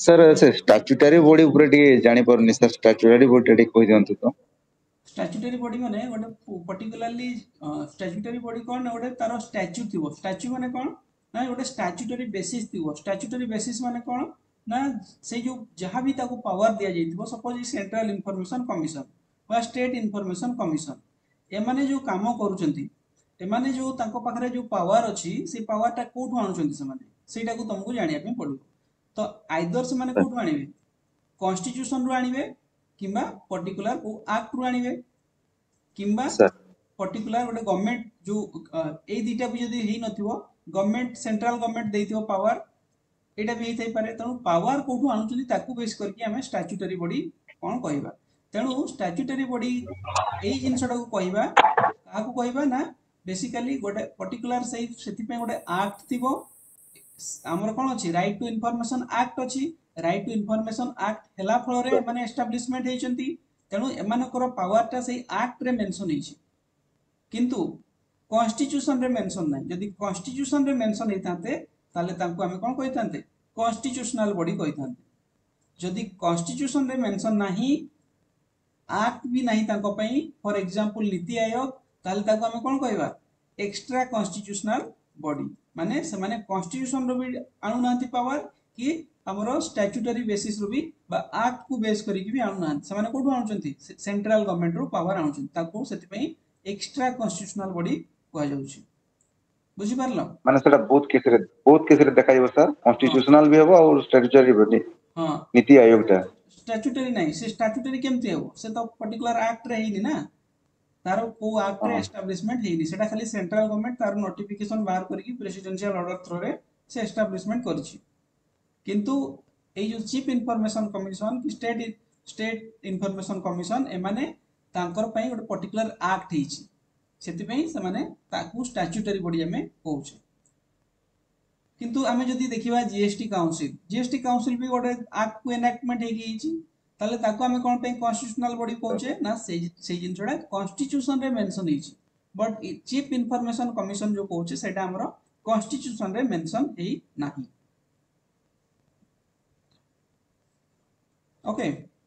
[SPEAKER 5] सर से स्टैट्यूटरी बॉडी ऊपर टिके जानि परनी सर स्टैट्यूटरी बॉडी टिके कहि दियंतु तो
[SPEAKER 1] स्टैट्यूटरी बॉडी माने गोटे पर्टिकुलरली स्टैट्यूटरी बॉडी कौन गोटे तार स्टैच्यू थी स्टैच्यू माने कौन ना गोटे स्टैट्यूटरी बेसिस थी स्टैट्यूटरी बेसिस माने कौन ना से जो जहाँ भी ताको पावर दिया जाइथिबो सपोज सेंट्रल इन्फॉर्मेशन कमिशन वा स्टेट इन्फॉर्मेशन कमिशन एमाने जो काम करूचंती एमाने जो ताको पाखरे जो पावर अछि से पावर ता कोठु आनुचंती से माने सेटा को तुमको जानिया पे पड़िबो तो आइदर से माने कोठु आनिबे कॉन्स्टिट्यूशन रु आनिबे किंबा पर्टिकुलर को एक्ट रु आनिबे किंबा
[SPEAKER 5] सर
[SPEAKER 1] पर्टिकुलर गोटे गवर्नमेंट जो ए दुटा भी जदि हेई नथिबो गवर्नमेंट सेंट्रल गवर्नमेंट देइथिबो पावर एटा भी हेई पारे तेणु पावर कोठु आनुचंती ताकू बेस करके हमें स्टैट्यूटरी बॉडी कोन कहबा तेणु स्टैट्यूटरी बॉडी एई जिंसटा को कहबा काहू कहबा ना बेसिकली गोटे पर्टिकुलर सही सेति पे गोटे एक्ट थिबो हमर कोन अछि राइट टू इन्फॉर्मेशन एक्ट अछि राइट टू इन्फॉर्मेशन एक्ट हेला फल रे माने एस्टैब्लिशमेंट हेचंती तेणु एमानकर पावर टा सही एक्ट रे मेंशन हेछि किंतु कॉन्स्टिट्यूशन रे मेंशन नै यदि कॉन्स्टिट्यूशन रे मेंशन हेताते ताले तांको हमें कोन कहितांते कॉन्स्टिट्यूशनल बॉडी कहितांते जदि कॉन्स्टिट्यूशन रे मेंशन नाही एक्ट भी नाही तांको पई फॉर एग्जांपल नीति आयोग ताले ताको हमें कोन कहबा एक्स्ट्रा कॉन्स्टिट्यूशनल बॉडी माने से माने कॉन्स्टिट्यूशन रो भी आनु नांती पावर कि हमरो स्टैट्यूटरी बेसिस रो भी बा एक्ट को बेस करी भी आनु नांती से माने कोठु आनुचंती सेंट्रल गवर्नमेंट रो पावर आनुचंती ताको सेति पई एक्स्ट्रा कॉन्स्टिट्यूशनल बॉडी कहा जाउची बुझी पारलो
[SPEAKER 5] माने सेटा बहुत केस रे बहुत केस रे देखा जाबो सर कॉन्स्टिट्यूशनल भी होबो और स्टैट्यूटरी बॉडी
[SPEAKER 1] हां
[SPEAKER 5] नीति आयोग ता
[SPEAKER 1] स्टैट्यूटरी नहीं से स्टैट्यूटरी केमते हो से तो पर्टिकुलर एक्ट रे हिनी ना तार को एक्ट रे एस्टैब्लिशमेंट हेनी सेटा खाली सेंट्रल गवर्नमेंट तार नोटिफिकेशन बाहर करके प्रेसिडेंशियल ऑर्डर थ्रू रे से एस्टैब्लिशमेंट करछि किंतु ए जो चीफ इन्फॉर्मेशन कमिशन की स्टेट स्टेट इन्फॉर्मेशन कमिशन एमाने तांकर पई ଗୋଟେ पर्टिकुलर एक्ट हेछि सेति पई से माने ताकू स्टैट्यूटरी बॉडी हमें कहउछे किंतु आमे जदी देखिबा जीएसटी काउंसिल जीएसटी काउंसिल भी गोटे एक्ट को एनैक्टमेंट हेगी हेछि ताले ताको हमें कोन पे कॉन्स्टिट्यूशनल बॉडी कहउछे ना से से जिनछडा कॉन्स्टिट्यूशन रे मेंशन हेछि बट चीफ इन्फॉर्मेशन कमिशन जो कहउछे सेटा हमरो कॉन्स्टिट्यूशन रे मेंशन हेई नाही ओके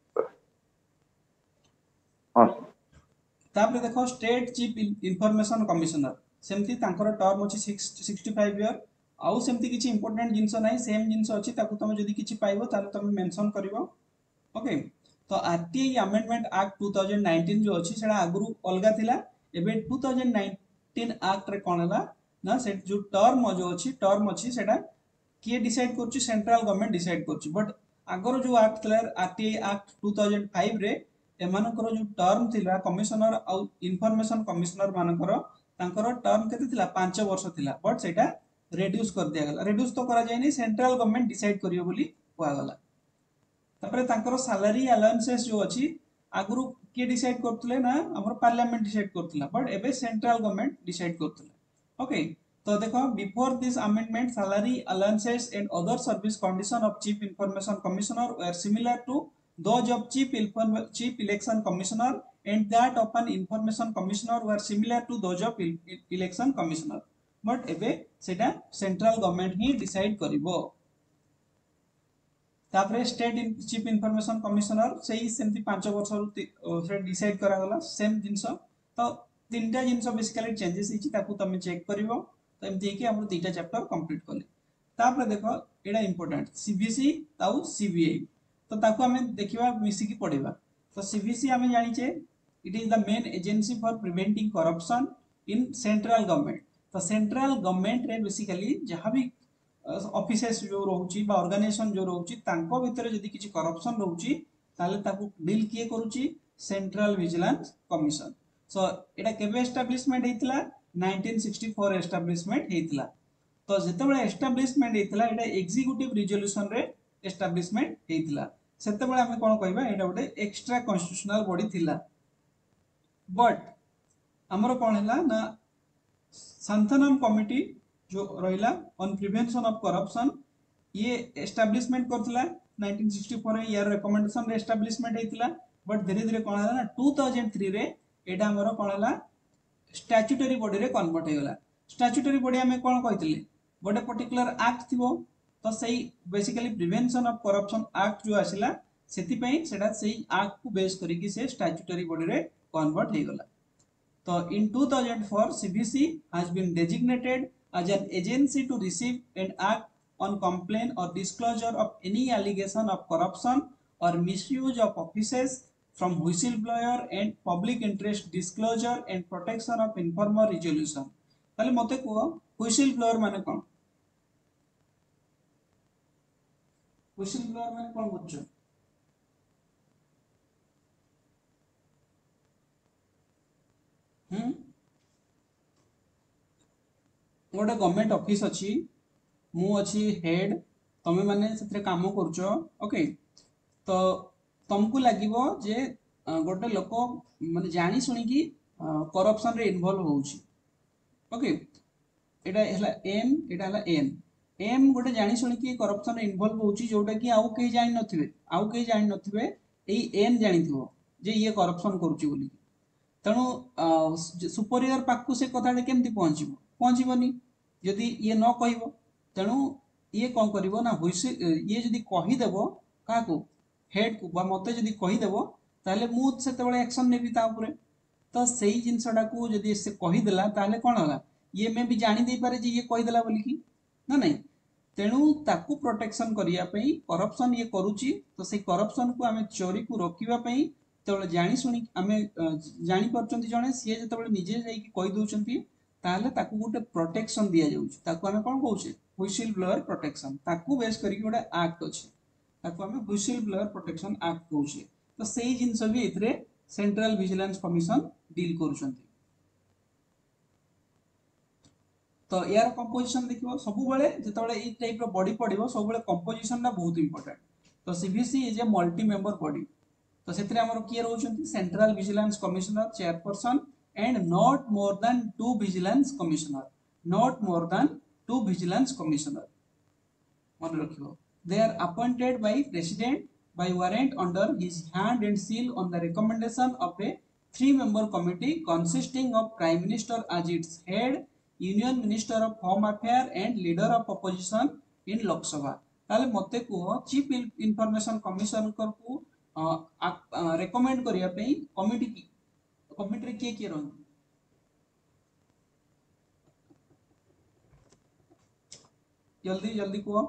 [SPEAKER 5] हां
[SPEAKER 1] तापर देखो स्टेट चीफ इन्फॉर्मेशन कमिशनर सेमती तांकर टर्म अछि सिक्सटी फाइव ईयर आउ सेमती किछि इंपोर्टेंट जिंस नाही सेम जिंस अछि ताकू तमे जदी किछि पाइबो ताले तमे मेंशन करिवो ओके तो RTI amendment act two thousand nineteen जो अछि सेडा आगुरु अलगा थिला एबे टू थाउजेंड नाइनटीन एक्ट रे कोन हला ना से जो टर्म जो अछि टर्म अछि सेडा के डिसाइड करछि सेंट्रल गवर्नमेंट डिसाइड करछि बट आगर जो एक्ट थिला RTI act two thousand five रे एमानकर जो टर्म थिला कमिशनर आ इन्फॉर्मेशन कमिशनर मानकर तांकर टर्म केते थिला पाँच वर्ष थिला बट सेटा रिड्यूस कर दिया गला रिड्यूस तो करा जाय नै सेंट्रल गवर्नमेंट डिसाइड करियो बोली कोआ गला तपरे तांकर सैलरी अलाउंसेस जो अछि आगुरु के डिसाइड करथले ना हमर पार्लियामेंट डिसाइड करथला बट एबे सेंट्रल गवर्नमेंट डिसाइड करथला ओके तो देखो before this amendment salary allowances and other service condition of chief information commissioner were similar to those of chief chief election commissioner and that of an information commissioner were similar to those of election commissioner but ebe seta central government ही decide करिवो तापरे स्टेट चीफ इन्फॉर्मेशन कमिशनर सेही सेमती पाँच वर्ष रु से डिसाइड करा गला सेम जिंस तो तीनटा जिंस बेसिकली चेंजेस हिची ताकू तमे चेक करिवो तो एमती कि हमर तीनटा चैप्टर कंप्लीट करले तापरे देखो एडा इंपोर्टेंट सीबीसी ताऊ सीबीआई तो ताकू हमें देखिबा मिसी की पढिबा तो सीबीसी हमें जानि छे it is the main agency for preventing corruption in central government तो सेंट्रल गवर्नमेंट रे बेसिकली जहां भी ऑफिसेस जो रहउची बा ऑर्गेनाइजेशन जो रहउची तांको भितर जदी किछि करप्शन रहउची ताले ताकू डील किए करूची सेंट्रल विजिलेंस कमिशन सो एटा केबे एस्टैब्लिशमेंट हेतिला नाइनटीन सिक्सटी फोर एस्टैब्लिशमेंट हेतिला तो जेतेबेले एस्टैब्लिशमेंट हेतिला एटा एग्जीक्यूटिव रिजोल्यूशन रे एस्टैब्लिशमेंट हेतिला सेते बेले हमें कोन कहबा एटा गोटे एक्स्ट्रा कॉन्स्टिट्यूशनल बॉडी थिला बट हमरो कोन हला ना संथनम कमिटी जो रहिला ऑन प्रिवेंशन ऑफ करप्शन ये एस्टैब्लिशमेंट करथिला nineteen sixty four year recommendation रे एस्टैब्लिशमेंट हेतिला बट धीरे धीरे कोन हला ना टू थाउजेंड थ्री रे एटा हमरो कोन हला स्टैट्यूटरी बॉडी रे कन्वर्ट हेगला स्टैट्यूटरी बॉडी हमें कोन कहितले गोटे पर्टिकुलर एक्ट थिबो तो सही basically prevention of corruption act जो आसिला सेति पई सेटा सही एक्ट को बेस करिकि से स्टैट्यूटरी बॉडी रे कन्वर्ट हे गला। तो in two thousand four C B C has been designated as an agency to receive and act on complaint or disclosure of any allegation of corruption or misuse of offices from whistleblower and public interest disclosure and protection of informer resolution। ताले मते को whistleblower माने कोन? whistleblower माने कोन बुझछो? हम्म गोटे गवर्नमेंट ऑफिस अच्छी मु अच्छी हेड तमे माने सेतरे काम करछो ओके तो तुमको लागिवो जे गोटे लोक माने जानी सुनी की करप्शन रे इन्वॉल्व होउची ओके एटा हला एम एटा हला एन एम गोटे जानी सुनी की करप्शन रे इन्वॉल्व होउची जोटा की आउ केही जानि नथिबे आउ केही जानि नथिबे एई एन जानिथिबो जे ये करप्शन करूची बोली तेणु सुपरियर पाखु से कथाटे केमती पहुँचब पहुँचबनी जदि ये न कहब तेणु ये कौन कर ना हुइसिल ये जदि कहीदेव क्या हेड को मत जदि कहीदेव ताले मुझे एक्शन नेबी ताऊपर तो सही जिनसटा को जदि से कहीदेला ताले कौन है ये मे भी जानी दे पारे जे ये कहीदेला बोलिकी ना नहीं तेणु ताकू प्रोटेक्शन करने करप्शन ये करुच्ची तो से करप्शन को आम चोरी को रोकवाई तो जानी शुणी आम जानी पार्टी जड़े सी जो निजे जाकि ताहले ताकू गोटे प्रोटेक्शन दि जाऊँगी ताकू आम कौन कौचे व्हिसिल ब्लोअर प्रोटेक्शन ताकू बेस करके गोटे एक्ट अच्छे ताकू आम व्हिसिल ब्लोअर प्रोटेक्शन एक्ट कौचे तो सही जिनस भी एथिरे सेंट्रल विजिलेंस कमिशन डील करुछंती। तो यार कंपोजिशन देखिबो सब बेले जेतबेले ई टाइप रो बॉडी पड़िबो सब बेले कंपोजिशन ना बहुत इंपोर्टेंट। तो CBC is a multi member body तो सेथिरे हमर किए रहउछंती central vigilance commissioner chairperson and not more than two vigilance commissioner not more than two vigilance commissioner मन रखिबो they are appointed by president by warrant under his hand and seal on the recommendation of a three member committee consisting of prime minister as its head, union minister of home affair and leader of opposition in lok sabha ताले मते को चीफ इंफॉर्मेशन कमिश्नर को रेकमेंड करिया पे कमिटी की कमिटी रे के के रहन जल्दी जल्दी को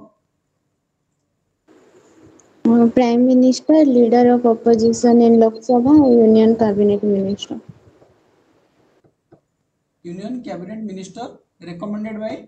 [SPEAKER 4] prime minister leader of opposition in Lok Sabha union cabinet minister
[SPEAKER 1] union cabinet minister recommended by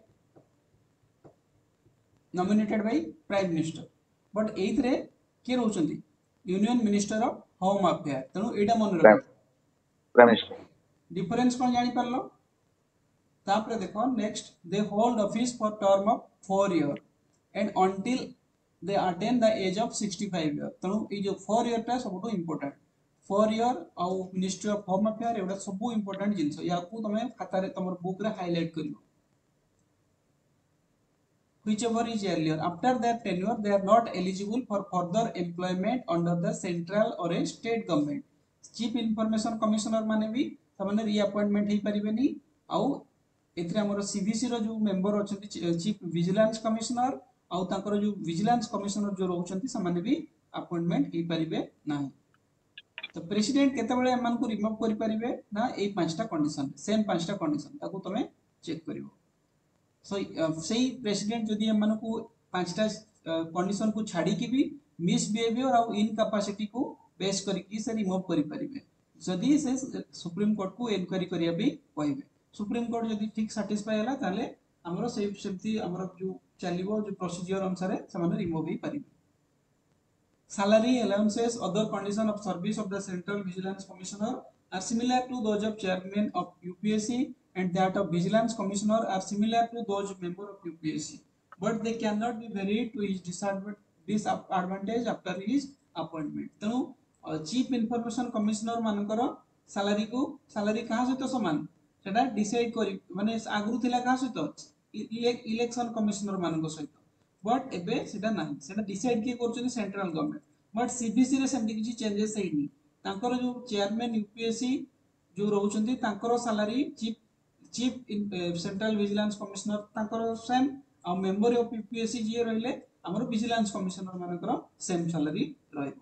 [SPEAKER 1] nominated by prime minister but एथरे के रहउचंती union minister of home affair तनो एटा मन रख
[SPEAKER 5] प्राइम मिनिस्टर
[SPEAKER 1] डिफरेंस कोन जानि परलो तापरे देखो next they hold office for term of four year and until they attain the age of sixty-five year तनु ए जो फोर ईयर टा सबटो इंपोर्टेंट फोर ईयर और मिनिस्ट्री ऑफ होम अफेयर एवडा सब इंपोर्टेंट जिंस या को तमे खाता रे तमर बुक रे हाईलाइट करियो whichever is earlier after their tenure they are not eligible for further employment under the central or a state government chief information commissioner माने भी तमने रीअपॉइंटमेंट हे परिबेनी आउ एथरे हमर सीबीसी रो जो मेंबर अछंती चीफ विजिलेंस कमिश्नर आउ ताकर जो विजिलेंस कमिश्नर जो रहउचंती समाने भी अपॉइंटमेंट हे परिबे नाही। तो प्रेसिडेंट केते बेले एमान को रिमूव करि परिबे ना ए पांचटा कंडीशन सेम पांचटा कंडीशन ताको तमे चेक करिवो सो सही प्रेसिडेंट जदि एमान को पांचटा कंडीशन को छाडी कि भी मिसबिहेवियर आउ इनकैपेसिटी को बेस करिकि से रिमूव करि परिबे जदि से सुप्रीम कोर्ट को एनक्वायरी करिया भी कहबे सुप्रीम कोर्ट जदि ठीक सैटिस्फाई हला ताले हमरो सेफ सेफ्टी हमरो जो चलिबो जो प्रोसीजर अनुसार समान रिमूव ही परिबे। Salary allowances other condition of service of the central vigilance commissioner are similar to those of chairman of U P S C and that of vigilance commissioner are similar to those of member of U P S C but they cannot be varied to his disadvantage after his appointment तनु चीफ इंफॉर्मेशन कमिश्नर मानकर सैलरी को सैलरी कहा सहित समान सेटा डिसाइड करी माने आगरु थिला कहा सहित इलेक्शन कमिश्नर मान सहित बट एबे सेटा नाही सेटा डिसाइड के करछन सेंट्रल गवर्नमेंट बट सीबीसी रे सेमति किछि चेंजेस हेनी तांकर जो चेयरमैन यूपीएससी जो रहउछंती तांकर salary chief chief central vigilance commissioner तांकर सेम आ मेंबर ऑफ यूपीएससी जी रहिले हमर विजिलेंस कमिश्नर मानकर सेम सैलरी रहइबो।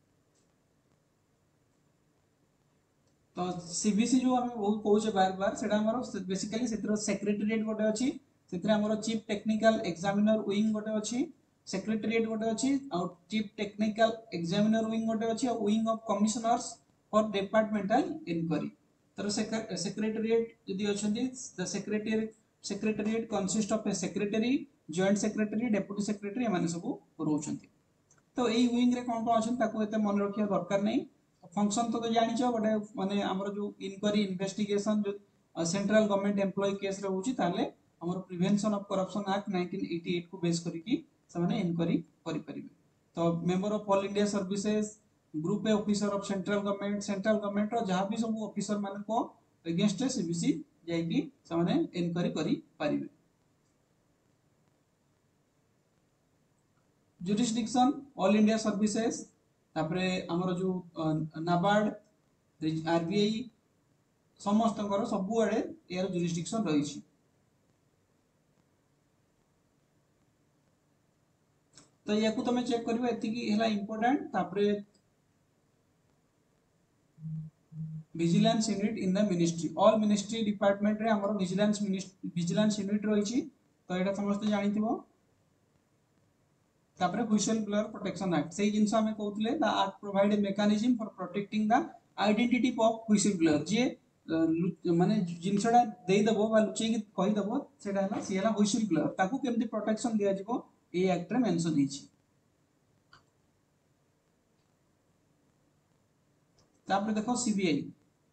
[SPEAKER 1] तो सीबीसी जो हम बहुत कहूचे बार बार सेटा हमर बेसिकली सेतिर सेक्रेटेरिएट गोटे अछि सेतिर हमर चीफ टेक्निकल एग्जामिनर विंग गोटे अछि सेक्रेटेरिएट गोटे अछि और चीफ टेक्निकल एग्जामिनर विंग गोटे अछि और wing of commissioners for departmental inquiry. तर सेक्रेटेरिएट यदि अछंती the secretariat secretariat consist of a secretary joint secretary deputy secretary एमाने सब रहउछंती। तो एई विंग रे कोन कोन अछन ताको एते मन रखिया दरकार नै। फंक्शन तो जानि छ बटे माने हमर जो इंक्वायरी इन्वेस्टिगेशन जो सेंट्रल गवर्नमेंट एम्प्लॉय केस रे होउची ताले हमर prevention of corruption act nineteen eighty eight को बेस करिकी समाने इंक्वायरी करि परिबे। तो member of all India services group A officer of central government central government रो जहां भी सब ऑफिसर मान को अगेंस्ट सीबीसी जाईकी समाने इंक्वायरी करि परिबे। जुरिस्डिक्शन ऑल इंडिया सर्विसेज तापरे हमर जो नाबार्ड आरबीआई समस्त सबु आड़े यार जुरिस्डिक्शन रही। तो या तुम चेक कर इम्पोर्टेंट तापरे vigilance unit in the ministry all ministry department रे हमर विजिलेंस विजिलेंस यूनिट रही। तो एटा समस्त जानिथिबो। तापरे व्हिसल ब्लोअर प्रोटेक्शन एक्ट से जिनस हमें कहउतले the act provide a mechanism for protecting the identity of whistle blower जे माने जिनसडा देई दबो बा लुचै कि कहि दबो सेटा हला सियला व्हिसल ब्लोअर ताकू केमति प्रोटेक्शन दिया जिवो ए एक्ट रे मेंशन हिची। तापरे देखो सीबीआई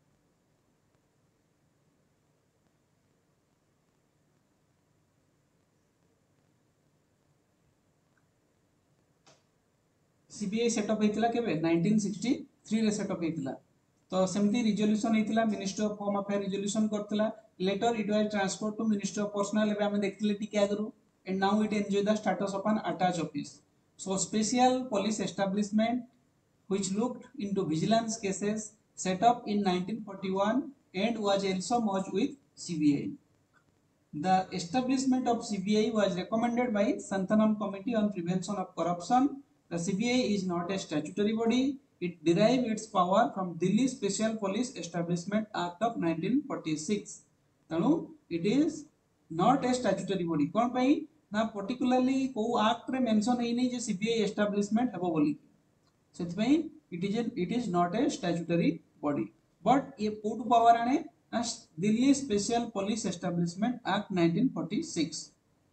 [SPEAKER 1] सीबीआई सेटअप हेतिला केबे नाइंटीन सिक्सटी थ्री रे सेटअप हेतिला। तो सेमती रिजोल्यूशन हेतिला ministry of home affair resolution करतिला later it was transferred to ministry of personnel एबे हम देखतिले टिके आगरु and now it enjoy the status of an attach office. So special police establishment which looked into vigilance cases set up in nineteen forty-one and was also merged with C B I. The establishment of C B I was recommended by Santhanam Committee on Prevention of Corruption. The C B I is not a statutory body. It derived its power from Delhi Special Police Establishment Act of nineteen forty-six. Tanu, it is not a statutory body. कौन पाई ना particularly को act रे mention है नहीं जे C B I establishment है वो बोली। सेतपई it is a, it is not a statutory body but ये कोड पावर आने Delhi special police establishment act nineteen forty-six.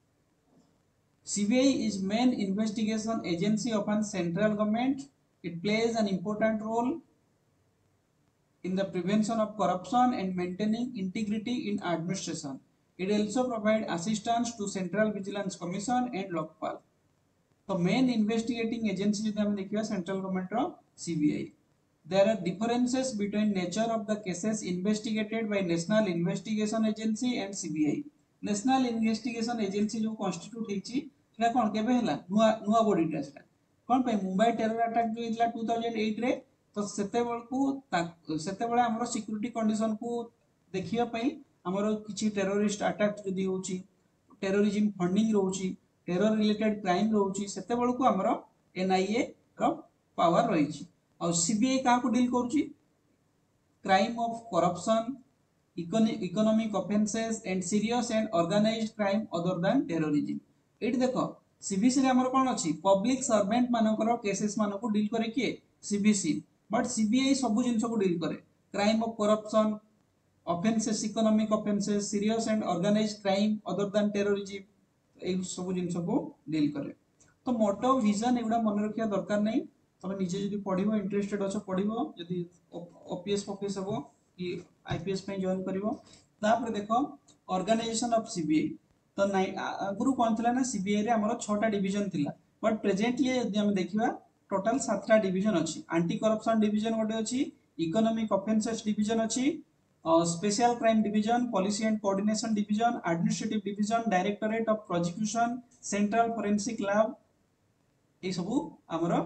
[SPEAKER 1] C B I is main investigation agency of an central government. It plays an important role in the prevention of corruption and maintaining integrity in administration. It also provides assistance to Central Vigilance Commission and Lokpal. तो मेन इन्वेस्टिगेटिंग एजेंसी जदि हम देखिबा सेंट्रल गवर्नमेंट रो CBI. There are differences between nature of the cases investigated by national investigation agency and CBI. National investigation agency जो कॉन्स्टिट्यूट हेची सेटा कोन केबे हला नुवा नुवा बॉडीटा सेटा कोन पे मुंबई टेरर अटैक जो हितला two thousand eight रे। तो सेते बेलकू सेते बेले हमरो सिक्योरिटी कंडीशन को देखिया पई हमरो किछि टेररिस्ट अटैक जदि होची टेररिज्म फंडिंग रहउची टेरर रिलेटेड क्राइम रहउची सेते बेलकू हमरो एनआईए रो पावर रहिची और सीबीआई का को डील करूची crime of corruption economic offences and serious and organised crime other than terrorism. एट देखो सीबीसी रे हमरो कोन अछि पब्लिक सर्वेंट मानकर केसेस मानको डील करे किए सीबीसी बट सीबीआई सब जिंस को डील करे crime of corruption offences economic offences serious and organised crime other than terrorism ए सब जिंस को डील करे। तो मोटो विजन एगुडा मन रखिया दरकार नै तमे निजे जदि पढिबो इंटरेस्टेड अछ पढिबो जदि ओपीएस फोकस हबो कि आईपीएस पे जॉइन करिवो। तापर देखो ऑर्गेनाइजेशन ऑफ सीबीआई तो गुरु कोन थिला ना सीबीआई रे हमरो छटा डिवीजन थिला बट प्रेजेंटली यदि हम देखिबा टोटल सातटा डिवीजन अछि एंटी करप्शन डिवीजन गोटे अछि इकोनॉमिक ऑफेंसेस डिवीजन अछि special crime division policy and coordination division administrative division directorate of prosecution central forensic lab ए सब हमरो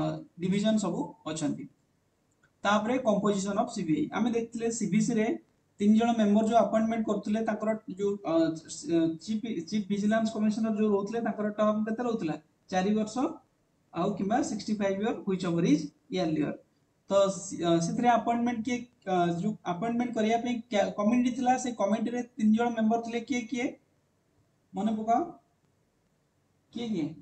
[SPEAKER 1] डिवीजन सब अछंती। तापरे कंपोजिशन ऑफ सीबीआई आमे देखथिले सीबीसी रे तीन जन मेंबर जो अपॉइंटमेंट करथुले ताकर जो चीफ चीफ विजिलेंस कमिश्नर जो रोथले ताकर टर्म केते रोथला चार वर्ष आउ किबा sixty five year whichever is earlier तो सेथरे अपॉइंटमेंट के जो अपॉइंटमेंट करिया पे कमिटी थिला से कमिटी रे तीन जन मेंबर थिले किए किए मने पका किए किए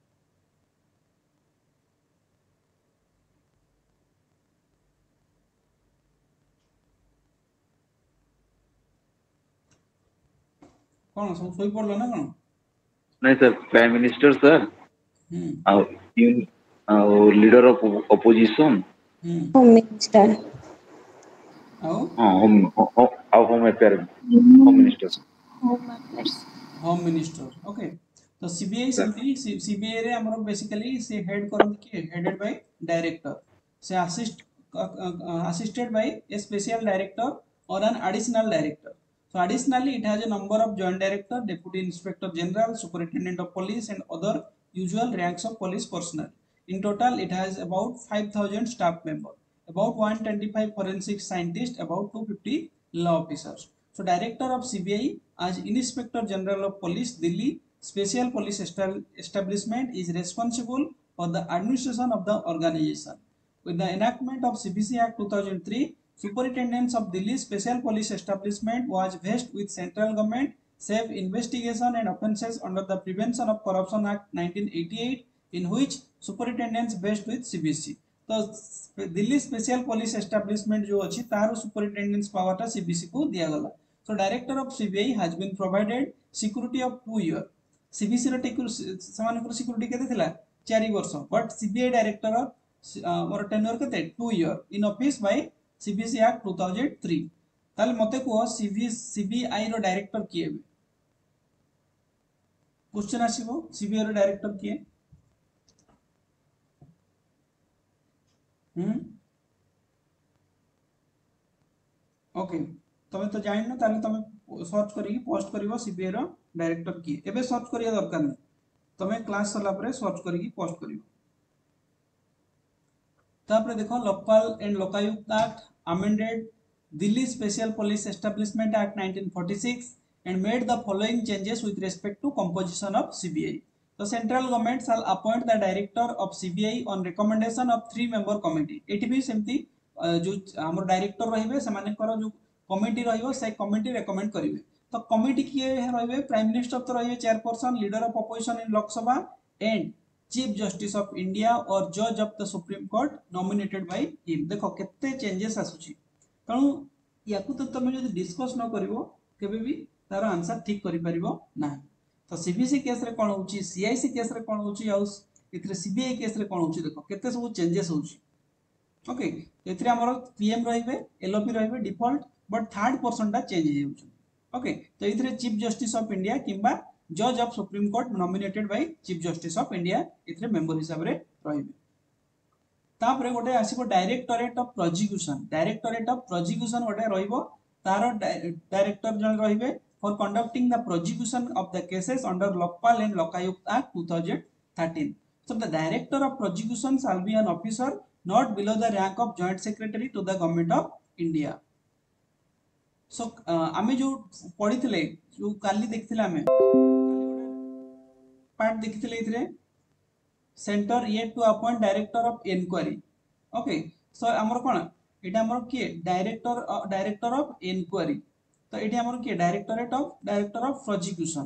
[SPEAKER 1] कौन सब सोई पड़लो ना कौन
[SPEAKER 5] नहीं sir prime minister sir
[SPEAKER 1] hmm
[SPEAKER 5] और leader of opposition
[SPEAKER 1] hmm
[SPEAKER 4] home minister
[SPEAKER 1] आओ
[SPEAKER 5] हाँ home home affair home minister
[SPEAKER 3] Home Affairs.
[SPEAKER 1] Home minister okay तो सीबीआई
[SPEAKER 5] सर
[SPEAKER 1] सेमती सीबीआई रे हमरो बेसिकली से हेड करंत कि हेडेड बाय डायरेक्टर से assist assisted by a special director और an additional director so additionally it has a number of joint director deputy inspector general superintendent of police and other usual ranks of police personnel in total it has about five thousand staff member about one hundred twenty-five forensic scientists about two hundred fifty law officers so director of C B I as inspector general of police Delhi special police establishment is responsible for the administration of the organization with the enactment of C B C Act two thousand three superintendents of Delhi special police establishment was vested with central government save investigation and offences under the Prevention of Corruption Act nineteen eighty-eight in which superintendents vested with C B C तो दिल्ली स्पेशल पुलिस एस्टैब्लिशमेंट जो अछि तार सुपरिटेंडेंस पावर टा सीबीसी को दिया गला so director of CBI has been provided security of two year CBC रो टेक समान को सिक्योरिटी केते थिला चार वर्ष बट सीबीआई डायरेक्टर मोर टेन्योर केते two year in office by CBC act two thousand three ताल मते को सीबी सीबीआई रो डायरेक्टर किए क्वेश्चन आसीबो सीबीआई रो डायरेक्टर किए हम्म ओके तमे तो जाइन ना ताले तमे सर्च करी पोस्ट करिवो सीबीआई रो डायरेक्टर किए एबे सर्च करिया दरकार नै तमे क्लास सला परे सर्च करी पोस्ट करिवो तापरे देखो Lokpal and Lokayukta act amended Delhi Special Police Establishment Act nineteen forty-six and made the following changes with respect to composition of C B I. The central government shall appoint the director of C B I on recommendation of three member committee. एटी भी सेमती जो हमर डायरेक्टर रहिबे समानकर जो कमिटी रहिबो से कमिटी रेकमेंड करिवे तो कमिटी किए रहिबे प्राइम मिनिस्टर तो रहिबे chairperson leader of opposition in Lok Sabha and chief justice of India और जज of the supreme court nominated by him देखो केते चेंजेस आसुची तणु याकु तो तमे जदि डिस्कस न करिवो केबे भी तार आंसर ठीक करि परिबो ना तो सीबीसी केस रे कोन होची सीआईसी केस रे कोन होची आ इथरे सीबीआई केस रे कोन होची देखो केते सब चेंजेस होची ओके एथरे हमर पीएम रहिबे एलओपी रहिबे डिफॉल्ट बट थर्ड पर्सन टा चेंज हे होची ओके तो इथरे चीफ जस्टिस ऑफ इंडिया किबा जज of supreme court nominated by chief justice of India इथरे मेंबर हिसाब रे रहिबे तापरे गोटे आसीबो directorate of prosecution directorate of prosecution गोटे रहिबो तार डायरेक्टर जन रहिबे for conducting the prosecution of the cases under Lokpal and Lokayukta act two thousand thirteen so the director of prosecution shell be an officer not below the rank of joint secretary to the government of India so आमे जो पढिथिले जो काली देखथिले आमे पार्ट देखथिले इथरे centre yet to appoint director of inquiry okay so हमर कोन एटा हमर के डायरेक्टर डायरेक्टर ऑफ इंक्वायरी तो एटा हमर के directorate of director of prosecution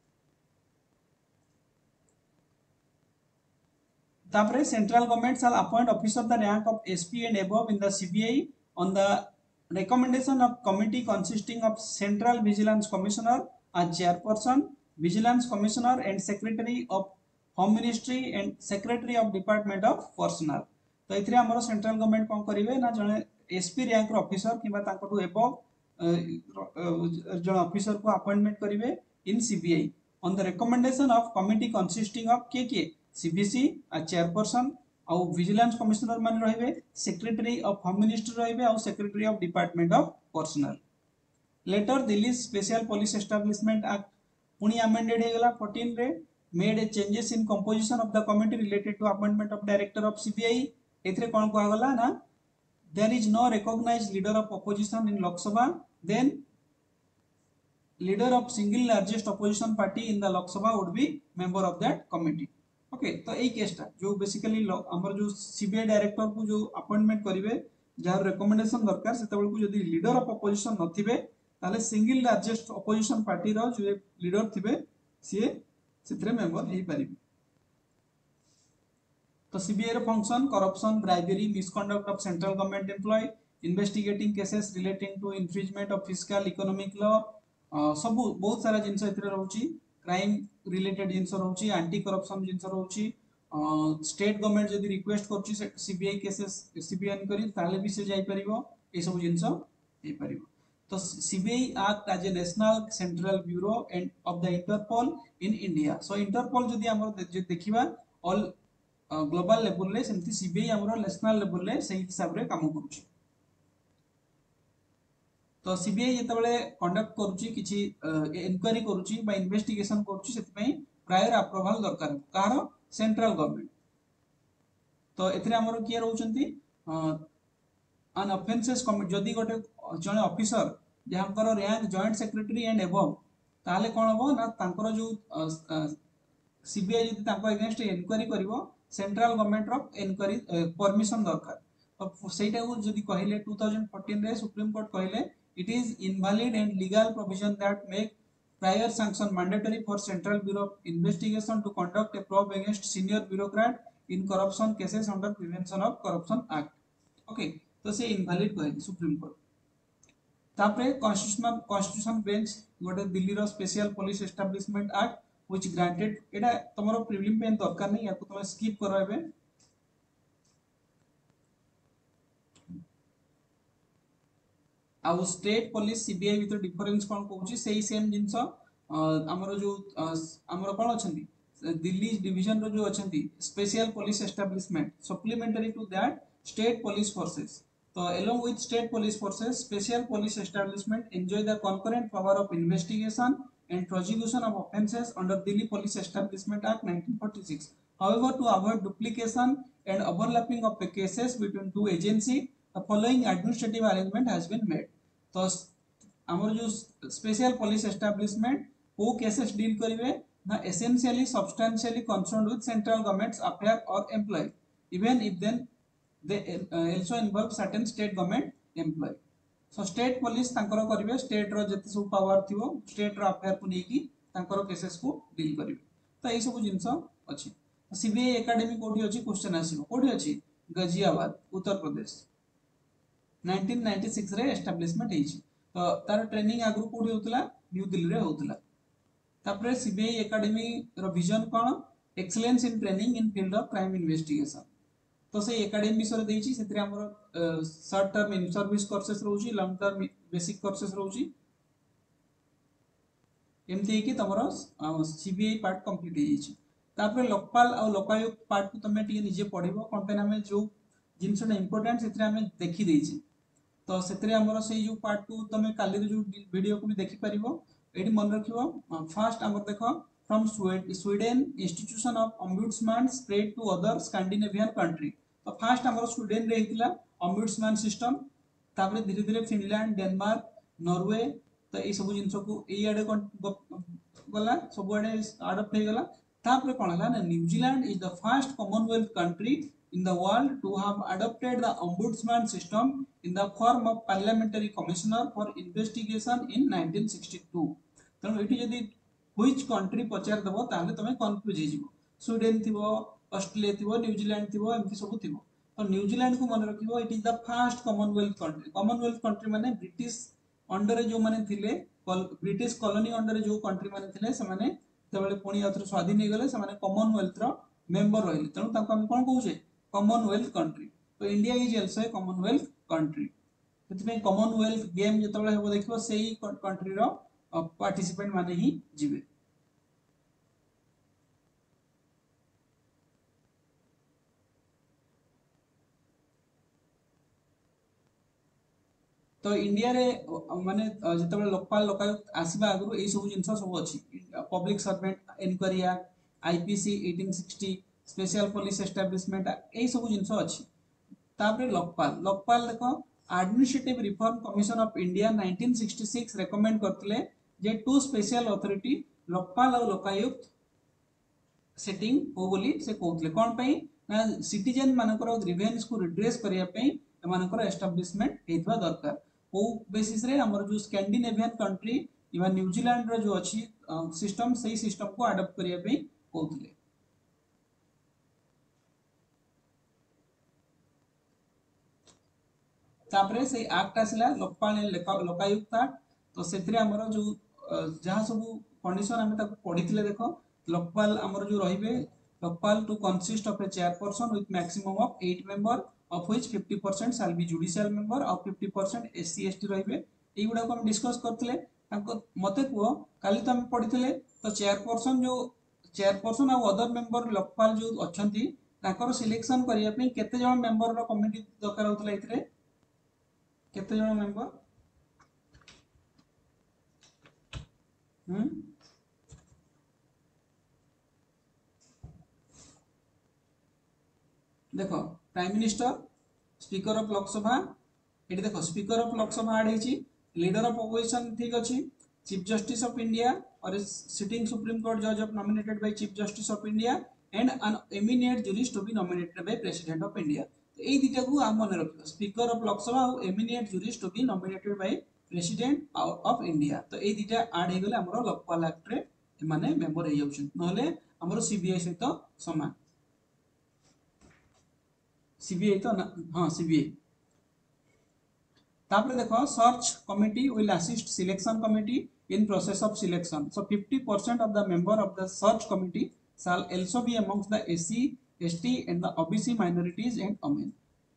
[SPEAKER 1] तापरे central government shall appoint officer the rank of SP and above in the CBI on the recommendation of committee consisting of central vigilance commissioner as chairperson vigilance commissioner and secretary of home ministry and secretary of department of personnel तो इथरे हमरो सेंट्रल गवर्नमेंट कोन करिवे ना जने एसपी रैंक रो ऑफिसर किबा तांकटू एबव जन ऑफिसर को अपॉइंटमेंट करिवे in CBI on the recommendation of committee consisting of के के सीबीसी आ चेयरपर्सन आउ विजिलेंस कमिश्नर मान रहिबे सेक्रेटरी ऑफ होम मिनिस्टर रहिबे आउ secretary of department of personnel later Delhi special police establishment act पुनी अमेंडेड हे गला फोर्टीन रे made a changes in composition of the committee related to appointment of director of CBI एथरे कोन को गला ना there is no recognized leader of opposition in Lok Sabha, then leader of single largest opposition party in the Lok Sabha would be member of that committee. Okay तो यही केसटा जो बेसिकली हमर जो सीबीआई डायरेक्टर को जो अपॉइंटमेंट करिवे जार रिकमेंडेशन दरकार सेतेबेल को जदी लीडर ऑफ अपोजिशन नथिबे ताले सिंगल लार्जेस्ट अपोजिशन पार्टी रो जो लीडर थिबे से सेतरे मेंबर हेई परिबे। तो सीबीआई रो function corruption bribery misconduct of central government employ investigating cases relating to infringement of fiscal economic law सब बहुत सारा जिनस एतरे रहउची क्राइम रिलेटेड जिनस रहउची एंटी करप्शन जिनस रहउची स्टेट गवर्नमेंट जदी रिक्वेस्ट करची सीबीआई केसेस सीबीआई करी ताले भी से जाई परिबो ए सब जिनस हे परिबो। तो CBI act as a national central bureau and of the Interpol in India. So Interpol जदी हमर देखिबा ऑल ग्लोबल लेवल रे सेमती सीबीआई हमर नेशनल लेवल रे सही हिसाब रे काम करूची। तो सीबीआई जेतबेले कंडक्ट करूची किछि इंक्वायरी करूची बा इन्वेस्टिगेशन करूची सेति पई प्रायर अप्रूवल दरकार कार सेंट्रल गवर्नमेंट। तो एथरे हमर किए रहउचंती अन ऑफेंसेस कमिट जदी गोटे जने ऑफिसर जहाँकर rank joint secretary and above ताले कोन हबो ना तांकर जो सीबीआई जदी तांको अगेंस्ट इंक्वायरी करिवो सेंट्रल गवर्नमेंट रो इंक्वायरी परमिशन दरकार। तो सेटा को जदी कहिले टू थाउजेंड फोर्टीन रे सुप्रीम कोर्ट कहिले it is invalid and legal provision that make prior sanction mandatory for Central Bureau of Investigation to conduct a probe against senior bureaucrat in corruption cases under Prevention of Corruption Act. Okay, तो से invalid कहे सुप्रीम कोर्ट। तापरे कॉन्स्टिट्यूशनल कॉन्स्टिट्यूशन बेंच गोटे दिल्ली रो special police establishment act which granted एटा तमरो प्रिलिम पेन दरकार नहीं याको तुम स्किप करो एबे। आउ state police CBI with difference कोन कहूची सेही सेम जिंस हमरो जो हमरो कोन अछंती दिल्ली डिवीजन रो जो अछंती special police establishment supplementary to that state police forces. तो along with state police forces special police establishment enjoy the concurrent power of investigation and prosecution of offences under Delhi Police Establishment Act nineteen forty-six. However, to avoid duplication and overlapping of the cases between two agencies, the following administrative arrangement has been made. तो हमर जो स्पेशल पुलिस एस्टैब्लिशमेंट को केसेस डील करिवे ना essentially substantially concerned with central governments affair or employ even if then they also involve certain state government employ. So state police तांकर करिवे स्टेट रो जति सब पावर थिवो स्टेट रो अफेयर को नेकी तांकर केसेस को डील करिवे। तो एई सब जिंस अछि। सीबीआई एकेडमी कोठी अछि क्वेश्चन आसीबो कोठी अछि Ghaziabad Uttar Pradesh nineteen ninety six रे एस्टैब्लिशमेंट हेछि। तो तार ट्रेनिंग आगु कोठी होतला न्यू दिल्ली रे होतला। तापरे सीबीआई एकेडमी रो विजन कोन excellence in training in field of crime investigation. तो से एकेडमी विषय देछि सेतरे हमर short term in service courses रहउछि लॉन्ग टर्म बेसिक कोर्सेस रहउछि एमती कि तमरो सीबीआई पार्ट कंप्लीट हेछि। तापरे लोकपाल आ लोकायुक्त पार्ट को तमे टिके निजे पढिबो कंपेन हमें जो जिनसटा इंपोर्टेंट सेतरे हमें देखि देछि। तो सेतरे हमर से जो पार्ट को तमे काली जो वीडियो को भी देखि परिबो एडी मन रखिबो। फर्स्ट हमर देखो from Sweden institution of ombudsman spread to other Scandinavian country. तो फर्स्ट हमर स्वीडन रे हितला ओम्बुड्समैन सिस्टम तापरे धीरे धीरे फिनलैंड डेनमार्क नॉर्वे तो ए सब जिंस को ए आडे गला सब आडे अडॉप्ट हे गला। तापरे कोन हला ना New Zealand is the first Commonwealth country in the world to have adopted the ombudsman system in the form of parliamentary commissioner for investigation in nineteen sixty-two. तनो एठी जदी which country पचार दबो ताले तमे कंफ्यूज हे जिवो स्वीडन थिबो ऑस्ट्रेलिया थिबो न्यूजीलैंड थिबो एमती सब थिबो। तो न्यूजीलैंड को मन रखिबो it is the first Commonwealth country. Commonwealth country माने ब्रिटिश अंडर जो माने थिले ब्रिटिश कॉलोनी अंडर जो कंट्री माने थिले से माने तबले पुणी आथर स्वाधीन हे गले से माने कॉमनवेल्थ रो मेंबर रहिले तनो ताको हम कोन कहूजे कॉमनवेल्थ कंट्री। तो India is also a Commonwealth country. सेतमे कॉमनवेल्थ गेम जतबले हेबो देखिबो सेही कंट्री रो पार्टिसिपेंट माने ही जिवे। तो इंडिया रे माने जतबले लोकपाल लोकायुक्त आसीबा आगु एई सब जिंस सब अछि public servant inquiry act IPC eighteen sixty special police establishment ए सब जिंस अछि। तापर लोकपाल लोकपाल देखो administrative reform commission of India nineteen sixty six recommend करथिले जे टू स्पेशल अथॉरिटी लोकपाल और लोकायुक्त सेटिंग हो बोली से कहउतले कोन पई ना सिटीजन मानकर ग्रीवेंस को रिड्रेस करिया पई मानकर एस्टैब्लिशमेंट हेतबा दरकार ओ बेसिस रे हमर जो स्कैंडिनेवियन कंट्री इवा न्यूजीलैंड रो जो अछि सिस्टम सही सिस्टम को अडॉप्ट करिया पई कहउतले तापरे से एक्ट आसला लोकपाल लोकायुक्त एक्ट तो सेथरे हमर जो जहाँ सब कंडीशन आमे ताको पढिथिले देखो लोकपाल हमर जो रहिबे Lokpal to consist of a chairperson with maximum of eight member of which fifty percent shall be judicial member और फिफ्टी परसेंट एससी एसटी रहिबे एई गुडा को हम डिस्कस करथिले ताको मते को काली तो हम पढिथिले तो चेयरपर्सन जो चेयरपर्सन और अदर मेंबर लोकपाल जो अछंती ताकर सिलेक्शन करिया पे केते जण मेंबर रो कमिटी दरकार होतला इतरे केते जण मेंबर हम्म देखो prime minister speaker of Lok Sabha एटी देखो स्पीकर ऑफ लोकसभा ऐड हेची लीडर ऑफ अपोजिशन ठीक अछि चीफ जस्टिस ऑफ इंडिया और सिटिंग सुप्रीम कोर्ट जज of nominated by chief justice of India and an eminent jurist to be nominated by president of India तो एई दिटा को हम मन रखियो स्पीकर ऑफ लोकसभा और eminent jurist to be nominated by president of India तो एई दिटा ऐड हे गेले हमरो लोकपाल एक्ट रे माने मेंबर हे जाउछन नहले हमरो सीबीआई सहित समान सीबीआई तो हाँ सीबीआई तापर देखो search committee will assist selection committee in process of selection so fifty percent of the member of the search committee shall also be amongst the S C S T and the O B C minorities and women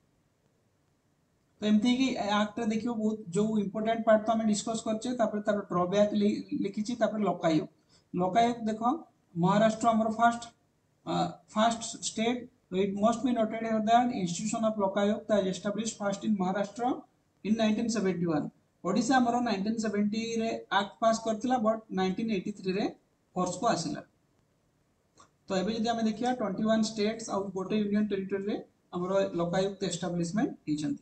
[SPEAKER 1] तो एमती कि एक्ट रे देखियो बहुत जो इंपोर्टेंट पार्ट तो हमें डिस्कस करछे तापर तार ड्रॉबैक लिखिछि तापर लोकायुक्त लोकायुक्त देखो महाराष्ट्र हमर first first state so it must be noted here that institution of lokayukta is established first in maharashtra in nineteen seventy-one odisha हमरो nineteen seventy रे एक्ट पास करथिला बट nineteen eighty-three रे फोर्स को आसिला तो एबे जदि हमें देखिया twenty-one स्टेट्स और गोटे यूनियन टेरिटरी रे हमरो लोकायुक्त एस्टैब्लिशमेंट हिचंती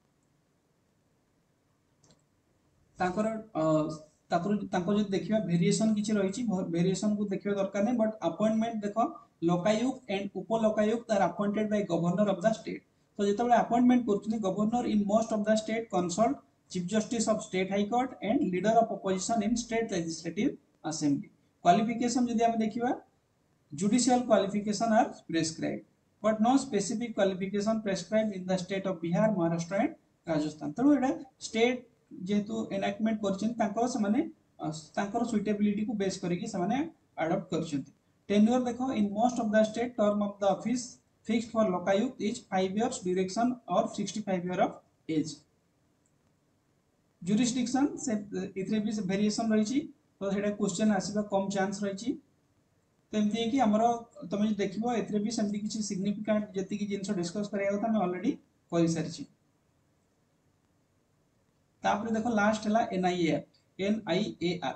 [SPEAKER 1] ताकर ताकर ताको जदि देखिया वेरिएशन किछि रहिछि वेरिएशन को देखिया दरकार नै बट अपॉइंटमेंट देखो Lokayukta and Upalokayukta are appointed by governor of the state तो जेतबे अपॉइंटमेंट करछनी governor in most of the state consult chief justice of state high court and leader of opposition in state legislative assembly qualification जदि हम देखिबा judicial qualification are prescribed but no specific qualification prescribed in the state of Bihar Maharashtra and Rajasthan तो एटा स्टेट जेतु एनैक्टमेंट करछन तांको से माने तांकर सुइटेबिलिटी को बेस करिकि से माने अडॉप्ट करछन टेन्योर देखो in most of the state term of the office fixed for Lokayukta is five years duration और sixty-five year of as jurisdiction से इथरे भी से वेरिएशन रहिछि तो हेडा क्वेश्चन आसीबा कम चांस रहिछि तो एमति है कि हमरो तमे देखिबो इथरे भी सेमति किछि सिग्निफिकेंट जति कि जिंस डिस्कस करिया होता मैं ऑलरेडी कहि सारिछि तापर देखो लास्ट हला एनआईए एक्ट एनआईएआर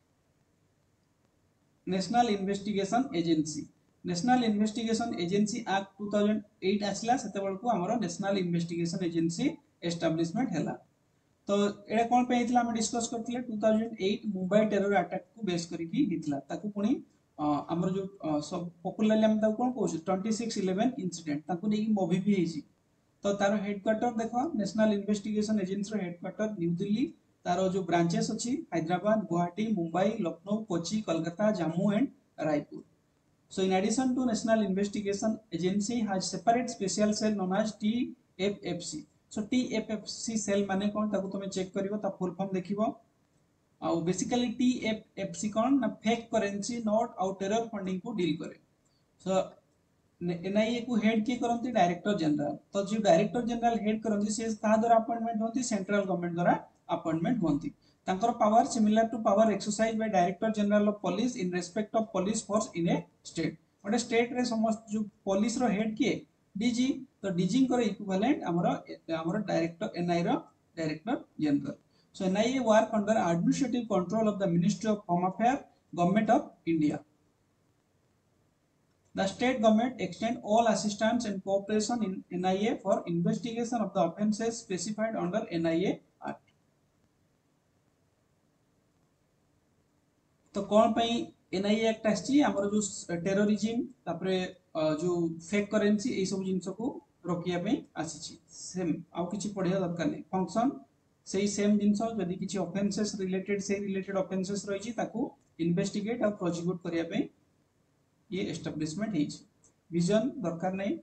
[SPEAKER 1] national investigation agency national investigation agency act two thousand eight आसला सेते बेलको हमरो नेशनल इन्वेस्टिगेशन एजेंसी एस्टैब्लिशमेंट हला तो एडा कोन पे हितला हम डिस्कस करथिले two thousand eight Mumbai terror attack को बेस करिकि हितला ताकू पुनी हमरो जो सब पॉपुलरली हम ताकू कोन कहू twenty-six eleven इंसिडेंट ताकू नेकी मूवी भी हेछि तो तार हेडक्वार्टर देखो नेशनल इन्वेस्टिगेशन एजेंसी रो हेडक्वार्टर न्यू दिल्ली तार जो ब्रांचेस अछि Hyderabad Guwahati Mumbai Lucknow Kochi Kolkata Jammu and Raipur so in addition to national investigation agency has separate special cell known as T F F C so T F F C cell माने कोन ताकू तुमे चेक करिवो ता फुल फॉर्म देखिवो आ basically T F F C कोन ना फेक करेंसी नोट और टेरर फंडिंग को डील करे so एनआईए को हेड के करंती डायरेक्टर जनरल तो जो डायरेक्टर जनरल हेड करंती से ता द्वारा अपॉइंटमेंट होती सेंट्रल गवर्नमेंट द्वारा अपॉइंटमेंट होती तांकर power similar to power exercise by director general of police in respect of police force in a state ओटे स्टेट रे समस्त जो पुलिस रो हेड के डीजी तो डीजी को इक्विवेलेंट हमरो हमरो डायरेक्टर एनआई रो director general so NIA work under administrative control of the ministry of home affair government of India The state government extend all assistance and cooperation in N I A for investigation of the offences specified under N I A Act. तो कौन पई N I A Act आछि हमर जो टेररिज्म तापरे जो फेक करेंसी ए सब जिंस को रोकिया पे आछि सेम आउ किछि पढिया दरकार नै फंक्शन सेही सेम जिंस जदि किछि ऑफेंसेस रिलेटेड से रिलेटेड ऑफेंसेस रही छि ताको इन्वेस्टिगेट और प्रोसिक्यूट करिया पे ये एस्टैब्लिशमेंट है। विजन दरकार नहीं,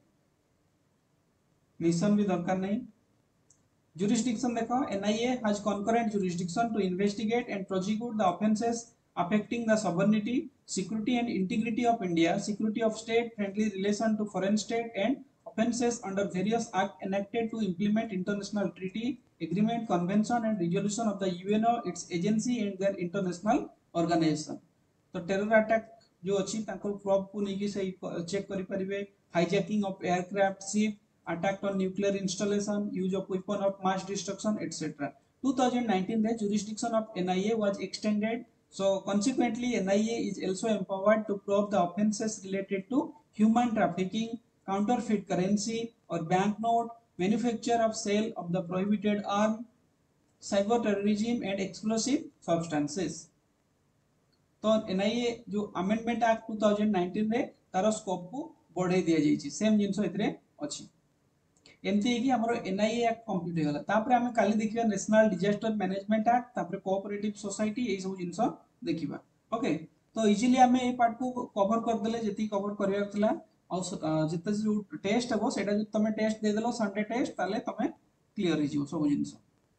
[SPEAKER 1] मिशन भी दरकार नहीं। जुरिस्डिक्शन देखो N I A has concurrent jurisdiction to investigate and prosecute the offences affecting the sovereignty, security and integrity of India, security of state, friendly relation to foreign state and offences under various acts enacted to implement international treaty, agreement, convention and resolution of the U N O, its agency and their international organization. तो टेरर अटैक जो अच्छी तांको प्रॉप को नहीं कि सही चेक करि परिबे, hijacking of aircraft, ship, attack on nuclear installation, use of weapon of mass destruction etcetera. twenty nineteen the jurisdiction of N I A was extended, so consequently N I A is also empowered to probe the offences related to human trafficking, counterfeit currency or banknote, manufacture of sale of the prohibited arm, cyber terrorism and explosive substances. तो N I A जो अमेंडमेंट एक्ट twenty nineteen रे तार स्कोप को बढ़ाई दिया जाइछि, सेम जिंस एतरे अछि। एमती कि हमरो N I A act complete हो गला, तापर हम काली देखिबा नेशनल डिजास्टर मैनेजमेंट एक्ट, तापर कोऑपरेटिव सोसाइटी ए सब जिंस देखिबा। ओके, तो इजीली हम ए पार्ट को कवर कर देले, जति कवर करिया थिला और जते जो टेस्ट हबो सेटा जो तमे टेस्ट दे देलो संडे टेस्ट, ताले तमे क्लियर हो जिवो सब जिंस।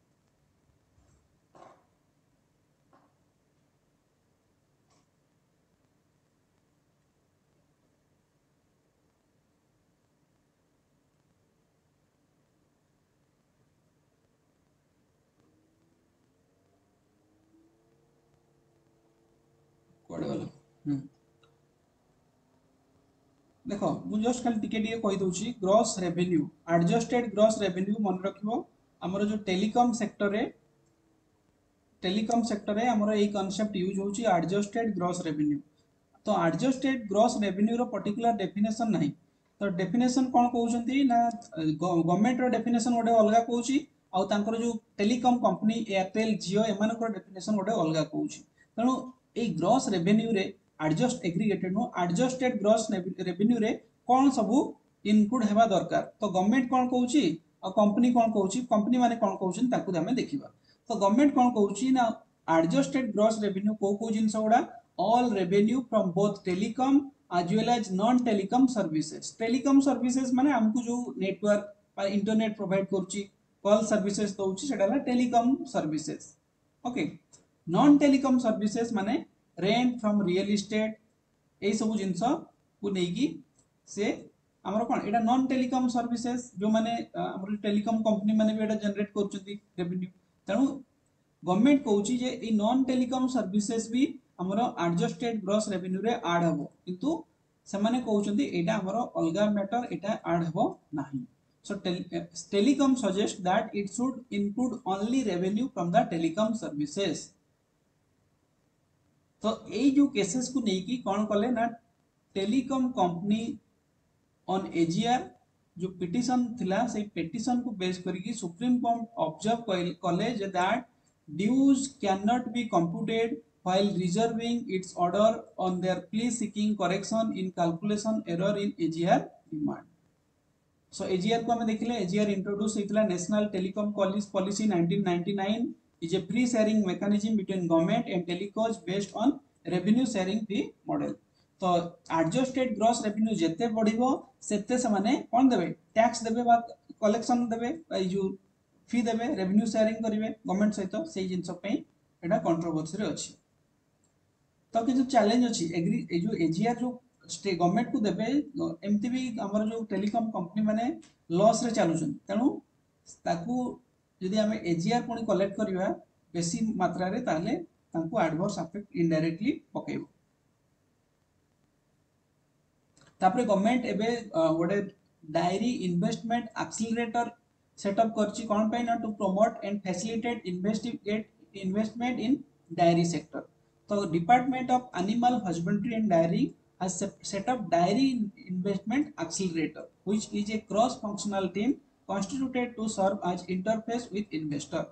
[SPEAKER 1] देखो मु जस्ट खाली टिके टिके कहि दउची, gross revenue, adjusted gross revenue मन रखिबो। हमर जो टेलीकॉम सेक्टर रे टेलीकॉम सेक्टर रे हमर एई कांसेप्ट यूज होची एडजस्टेड ग्रॉस रेवेन्यू। तो एडजस्टेड ग्रॉस रेवेन्यू रो पर्टिकुलर डेफिनेशन नाही, तो डेफिनेशन कोन कहउछंती ना गवर्नमेंट रो डेफिनेशन ओडे अलगा कहउची आ तांकर जो टेलीकॉम कंपनी एयरटेल जियो एमानकर डेफिनेशन ओडे अलगा कहउची। तनो ए ग्रॉस रेवेन्यू रे adjust aggregated no adjusted gross revenue रे कोन सबु इनक्लूड हेबा दरकार, तो गवर्नमेंट कोन कहउची आ कंपनी कोन कहउची, कंपनी माने कोन कहउछन ताकू हमें देखिबा। तो गवर्नमेंट कोन कहउची ना एडजस्टेड ग्रॉस रेवेन्यू को को जिंस ओडा all revenue from both telecom as well as non telecom services. Telecom services माने हमकु जो नेटवर्क और इंटरनेट प्रोवाइड करची, कॉल सर्विसेज दउची, सेटा ला telecom services. Okay, non telecom services माने रेंट फ्रॉम रियल एस्टेट ए सब जिंस को नेकी से हमर कोन एटा नॉन टेलीकॉम सर्विसेज जो माने हमर टेलीकॉम कंपनी माने भी एटा जनरेट करचती रेवेन्यू। तनु गवर्नमेंट कहउची जे ए नॉन टेलीकॉम सर्विसेज भी हमरो एडजस्टेड ग्रॉस रेवेन्यू रे ऐड हबो, किंतु से माने कहउचंती एटा हमरो अलगा मैटर, एटा ऐड हबो नाही। So telecom suggest that it should include only revenue from the telecom services. तो ए जो केसेस को नहीं की कौन कले ना टेलीकॉम कंपनी ऑन एजीआर जो पिटिशन थिला से पिटिशन को बेस करके सुप्रीम कोर्ट ऑब्जर्व कले जे that dues can not be computed while reserving its order on their plea seeking correction in calculation error in A G R demand. So A G R को हमें देखिले, A G R introduce ହେଇଥିଲା National Telecom Policy nineteen ninety-nine is a free sharing mechanism between government and telecoms based on revenue sharing fee model. तो adjusted gross revenue जेते बढ़िबो सेते समाने कोन देबे, टैक्स देबे बा कलेक्शन देबे, ए जो फी देबे, रेवेन्यू शेयरिंग करिवे गवर्नमेंट सहित, सेही जिंस पई एटा कंट्रोवर्सी रे अछि। तो कि चैलेंज अच्छी एग्री ए जो एजीआर जो गवर्नमेंट को देबे, एमती भी हमर जो टेलीकॉम कंपनी माने लॉस रे चालुछन, तेनु ताकू यदि हमें एजीआर पुनी कलेक्ट करिवा बेसी मात्रा रे, ताले तांको एडवर्स इफेक्ट इनडायरेक्टली पकेबो। तापरे गवर्नमेंट एबे गोटे डायरी इन्वेस्टमेंट एक्सेलरेटर सेटअप करची, कोन पे ना to promote and facilitate investigate investment in dairy sector. So Department of Animal Husbandry and Dairy has set set up Dairy Investment Accelerator, which is a cross-functional team constituted to serve as interface with investor.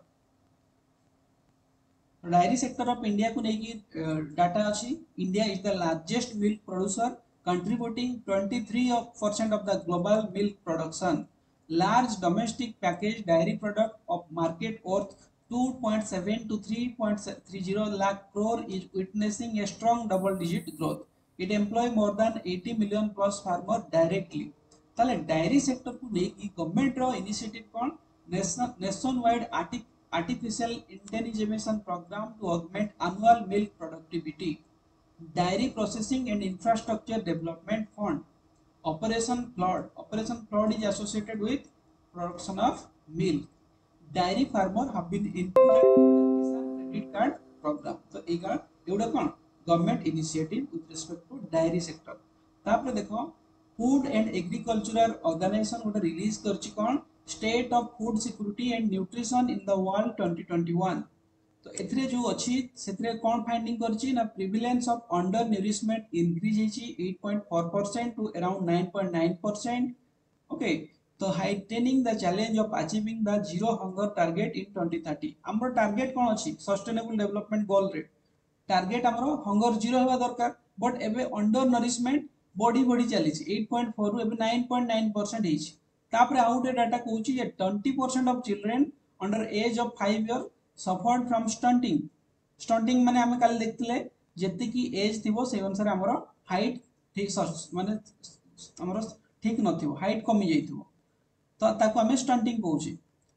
[SPEAKER 1] Dairy sector of India को लेकी data अच्छी. India is the largest milk producer, contributing twenty-three percent of the global milk production. Large domestic packaged dairy product of market worth two point seven to three point three zero lakh crore is witnessing a strong double digit growth. It employs more than eighty million plus farmer directly. ताले dairy sector को लेकी government रो initiative कौन national nationwide artic artificial intelligence program to augment annual milk productivity. Dairy processing and infrastructure development fund. Operation Flood. Operation Flood is associated with production of milk. Dairy farmer have been included in the Kisan Credit Card program. So एगा एवढा कौन government initiative with respect to dairy sector. तापर देखो Food and Agricultural Organization गोटे release करची कौन State of Food Security and Nutrition in the World twenty twenty-one. तो एथरे जो अच्छी सेथरे कौन फाइंडिंग करची ना prevalence of undernourishment increase हेची eight point four percent to around nine point nine percent. Okay तो heightening the challenge of achieving the zero hunger target in twenty thirty. हमर टारगेट कोन अछि सस्टेनेबल डेवलपमेंट गोल रे टारगेट हमर हंगर जीरो हेबा दरकार बट एबे अंडर नरिशमेंट बॉडी बॉडी चली छी eight point four रु एबे nine point nine percent हेची. तापरे आउट डाटा कहूची जे twenty percent of children under age of five year suffered from stunting. Stunting माने हमें काल देखतिले जति की एज थिबो से अनुसार हमरो हाइट ठीक माने हमरो ठीक नथिबो हाइट कमी जाइथिबो तो ताको हमें स्टंटिंग कहूची.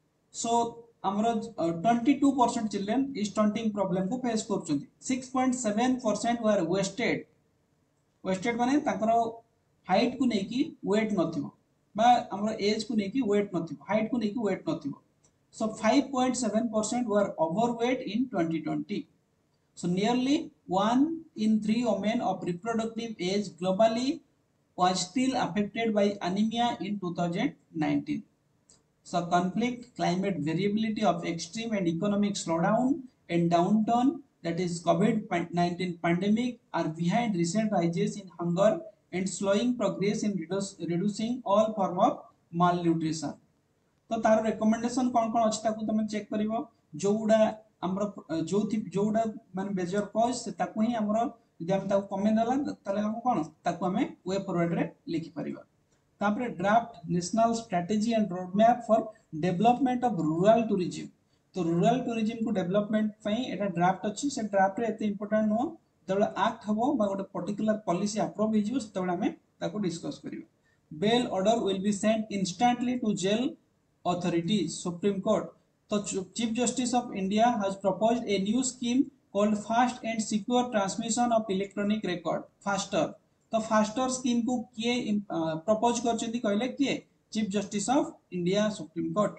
[SPEAKER 1] सो हमरो twenty-two percent children is stunting problem को फेस करचंती. six point seven percent were wasted. Wasted माने ताकरो हाइट को नेकी वेट नथिबो बा हमरो एज को नेकी वेट नथिबो हाइट को नेकी वेट नथिबो. So five point seven percent were overweight in twenty twenty. So nearly one in three women of reproductive age globally was still affected by anemia in two thousand nineteen. So conflict, climate variability of extreme and economic slowdown and downturn, that is COVID nineteen pandemic, are behind recent rises in hunger and slowing progress in reduce, reducing all form of malnutrition. तो तार रिकमेंडेशन कौन कौन अछि ताकू तमे चेक करिवो जोउडा हमर जो थि जोउडा माने मेजर कॉज से ताकू ही हमर यदि हम ताकू कमेंट दला तले हम कोन ताकू हमें वे फॉरवर्ड रे लिखि परिबा. तापरे draft national strategy and road map for development of rural tourism. तो रूरल टूरिज्म को डेवलपमेंट पई एटा ड्राफ्ट अछि से ड्राफ्ट रे एते इंपोर्टेंट नो तबले एक्ट हबो बा गोटे पर्टिकुलर पॉलिसी अप्रूव हिजो तबले हमें ताकू डिस्कस करिवो. Bail order will be sent instantly to jail authorities. Supreme Court. So Chief Justice of India has proposed a new scheme called Fast and Secure Transmission of Electronic Record. Faster. तो फास्टर स्कीम को किए प्रपोज करछंती कहले किए chief justice of India Supreme Court.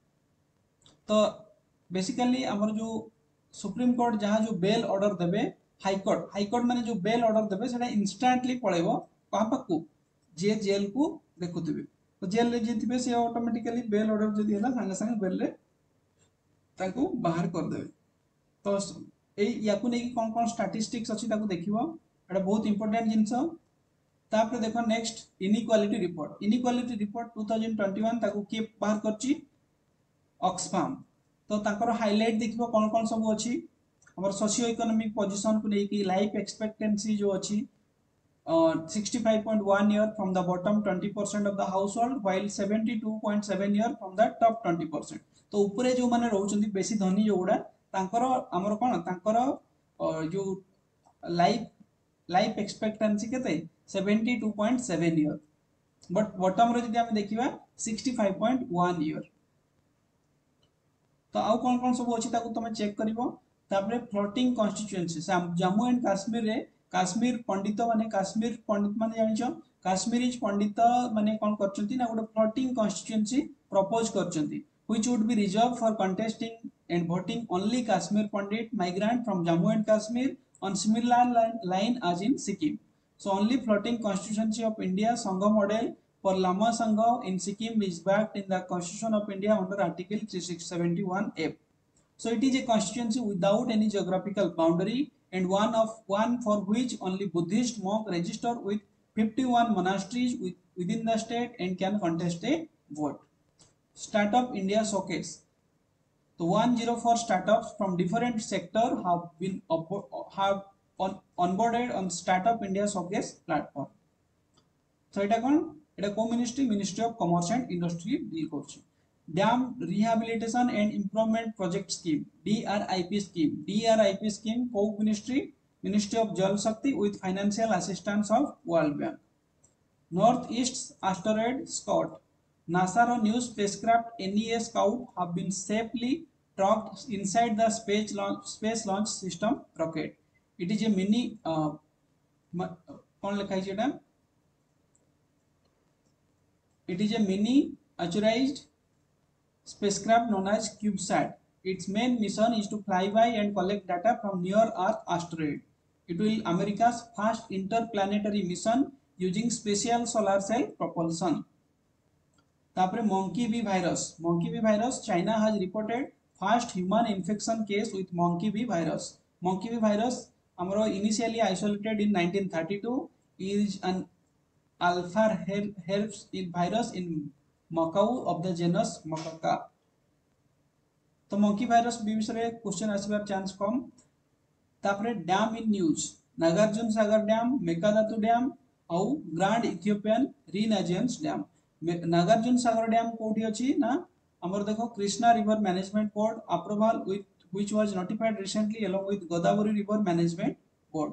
[SPEAKER 1] तो बेसिकली हमर जो सुप्रीम कोर्ट जहां जो बेल ऑर्डर देबे हाई कोर्ट हाई कोर्ट माने जो बेल ऑर्डर देबे सेटा इंस्टेंटली पळेबो कहा पाकू जे जेल को देखुथिबे. तो जेल रे जेतिबे से ऑटोमेटिकली बेल ऑर्डर जदी हला संगे संगे बेल रे ताको बाहर कर देबे. तो ए याकू नै कोन कोन स्टैटिस्टिक्स अछि ताको देखिबो एटा बहुत इंपोर्टेंट जिंस. तापर देखो next inequality report. Inequality report twenty twenty-one ताको के बाहर करछि ऑक्सफाम. तो ताकर हाइलाइट देखिबो कोन कोन सब अछि हमर सोशियो इकोनॉमिक पोजीशन को नै कि लाइफ एक्सपेक्टेंसी जो अछि Uh, sixty-five point one year from the bottom twenty percent of the household while seventy-two point seven year from the top twenty percent. तो ऊपरे जो माने रहउचंती बेसी धनी जोउडा तांकर हमर कोन तांकर जो लाइफ लाइफ एक्सपेक्टेंसी केते seventy-two point seven year but bottom रे जदी हम देखिबा sixty-five point one year. तो आउ कोन कोन सब अछि ताकू तमे चेक करिवो. तापरे floating constituency Jammu and Kashmir रे काश्मीर पंडित माने काश्मीर पंडित माने जानिछो काश्मीरीज पंडित माने कोन करचंती ना गोटे फ्लोटिंग कॉन्स्टिट्यूएंसी प्रपोज करचंती which would be reserve for contesting and voting only Kashmir Pandit migrant from Jammu and Kashmir on similar line as in Sikkim. So only floating constituency of India Sangha model for Lama Sangha in Sikkim is backed in the constitution of India under article three six seven one F. So it is a constituency without any geographical boundary and one of one for which only Buddhist monk register with fifty-one monasteries with, within the state and can contest a vote. Startup India Showcase. The one hundred four startups from different sectors have been have on, onboarded on Startup India Showcase platform. So এটা কোন এটা কো ministry ministry of commerce and industry deal করছে dam rehabilitation and improvement project scheme DRIP scheme DRIP scheme কো ministry ministry of Jal Shakti with financial assistance of World Bank north east asteroid scout নাসার new spacecraft NEA scout have been safely docked inside the space launch space launch system rocket. It is a mini uh, কোন লেখা আছে এটা It is a miniaturized spacecraft known as CubeSat. Its main mission is to fly by and collect data from near-Earth asteroid. It will America's first interplanetary mission using spatial solar cell propulsion. Tapre monkey bee virus. Monkey bee virus. China has reported first human infection case with monkey bee virus. Monkey bee virus, amaro initially isolated in nineteen thirty-two, is an alpha herpes virus in macaw of the genus Macaca. तो monkey virus विषय क्वेश्चन आसबार चांस कम तापरे dam in news Nagarjuna Sagar dam Mekedatu dam और grand Ethiopian renaissance dam Nagarjuna Sagar dam कोठी अछि ना हमर देखो Krishna river management board approval with which was notified recently along with Godavari river management board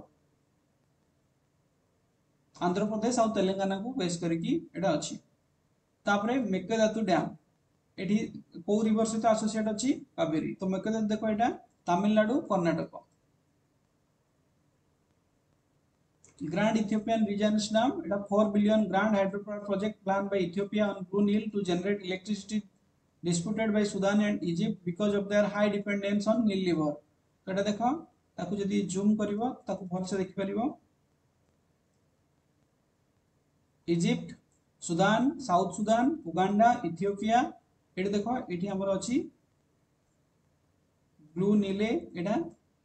[SPEAKER 1] Andhra Pradesh और तेलंगाना को बेस करके एटा अछि तापरे मेकेदातु डैम एठी को रिवर सहित एसोसिएट अछि कावेरी तो मेकेदातु देखो एटा Tamil Nadu Karnataka grand Ethiopian renaissance dam एटा four billion grand hydropower project plan by Ethiopia on Blue Nile to generate electricity disputed by Sudan and Egypt because of their high dependence on Nile river तो एटा देखो ताकू जदी जूम करिवो ताकू भल से देखि परिवो Egypt Sudan South Sudan Uganda Ethiopia एटा देखो एठी हमर अछि ब्लू नीले एटा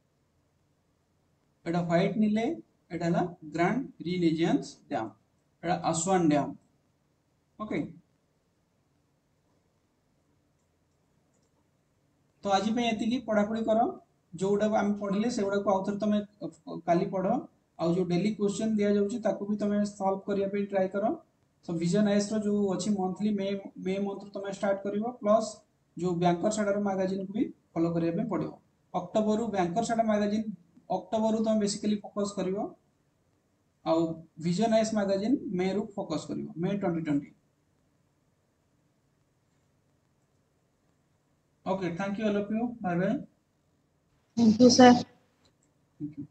[SPEAKER 1] एटा व्हाइट नीले एटा ला ग्रांड रिनेजेंस डैम एटा असवान डैम ओके तो आज पे एतिकी पढ़ापढ़ी करो जोडा हम पढ़ले सेगुडा को आउथर तमे काली पढ़ो आ जो डेली क्वेश्चन दिया जाउची ताको भी तमे सॉल्व करिया पे ट्राई करो सो विजन आईएस रो जो अछि मंथली मे मे मंथ तमे स्टार्ट करिवो प्लस जो बैंकर साडा रो मैगजीन को भी फॉलो करिया पे पड़ियो अक्टोबर रु बैंकर साडा मैगजीन अक्टोबर रु तमे बेसिकली फोकस करिवो आ विजन आईएस मैगजीन मे रु फोकस करिवो May twenty twenty Okay, thank you all of you. Bye bye.
[SPEAKER 4] Thank you, sir.
[SPEAKER 1] Thank you.